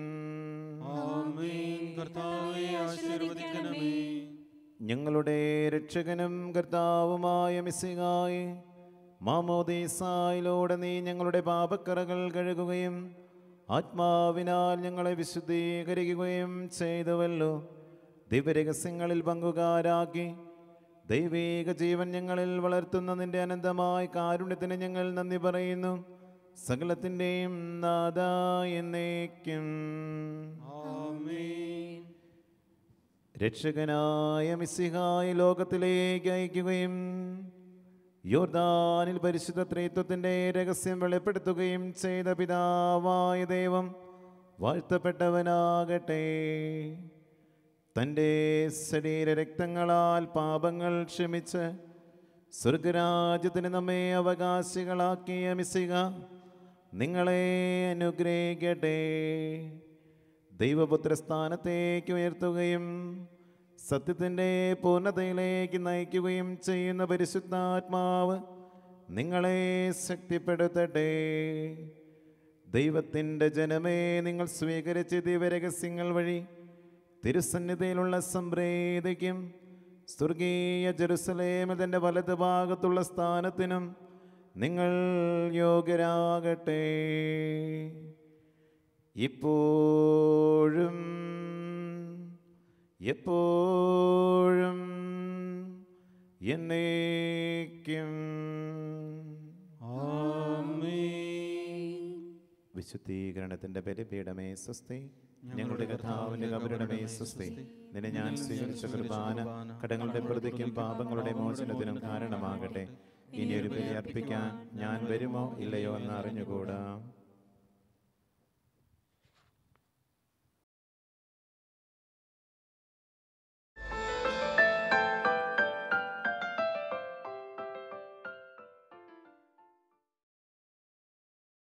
ഞങ്ങളുടെ രക്ഷകനും കർത്താവുമായ മിശിഹായേ, മാമോദീസായിലൂടെ നീ ഞങ്ങളുടെ പാപക്കറകൾ കഴുകുകയും ആത്മാവിനാൽ ഞങ്ങളെ വിശുദ്ധീകരിക്കുകയും ചെയ്തുവല്ലോ. ദിവ്യരഹസ്യങ്ങളിൽ പങ്കുകാരാക്കി ദൈവീക ജീവൻ ഞങ്ങളിൽ വളർത്തുന്ന നിന്റെ അനന്തമായ കാരുണ്യത്തിന് ഞങ്ങൾ നന്ദി പറയുന്നു. സകലത്തിൻ്റെയും നാഥാ എന്നേക്കും. രക്ഷകനായ മിശിഹായ ലോകത്തിലേക്ക് അയക്കുകയും യോർദാനിൽ പരിശുദ്ധ ത്രിത്വത്തിൻ്റെ രഹസ്യം വെളിപ്പെടുത്തുകയും ചെയ്ത പിതാവായ ദൈവം വാഴ്ത്തപ്പെട്ടവനാകട്ടെ. തൻ്റെ ശരീരരക്തങ്ങളാൽ പാപങ്ങൾ ക്ഷമിച്ച് സ്വർഗരാജ്യത്തിന് നമ്മെ അവകാശികളാക്കിയ മിശിഹ നിങ്ങളെ അനുഗ്രഹിക്കട്ടെ. ദൈവപുത്രസ്ഥാനത്തേക്ക് ഉയർത്തുകയും സത്യത്തിൻ്റെ പൂർണ്ണതയിലേക്ക് നയിക്കുകയും ചെയ്യുന്ന പരിശുദ്ധാത്മാവ് നിങ്ങളെ ശക്തിപ്പെടുത്തട്ടെ. ദൈവത്തിൻ്റെ ജനമേ, നിങ്ങൾ സ്വീകരിച്ച ദിവ്യരഹസ്യങ്ങൾ വഴി തിരുസന്നിധിയിലുള്ള സംപ്രീതിക്കും സ്വർഗീയ ജെറുസലേമിൽ തൻ്റെ വലത് ഭാഗത്തുള്ള സ്ഥാനത്തിനും നിങ്ങൾ യോഗ്യരാകട്ടെ. ഇപ്പോഴും എപ്പോഴും എന്നേക്കും. വിശുദ്ധീകരണത്തിൻ്റെ ബലിപീഠമേ സ്വസ്തി. ഞങ്ങളുടെ കർത്താവിൻ്റെ കബറിടമേ സ്വസ്തി. നിന്നെ ഞാൻ സ്വീകരിച്ച കുർബാന കടങ്ങളുടെ പ്രതിക്കും പാപങ്ങളുടെ മോചനത്തിനും കാരണമാകട്ടെ. ഇനിയൊരു ബലി അർപ്പിക്കാൻ ഞാൻ വരുമോ ഇല്ലയോ എന്ന് അറിഞ്ഞുകൂടാ.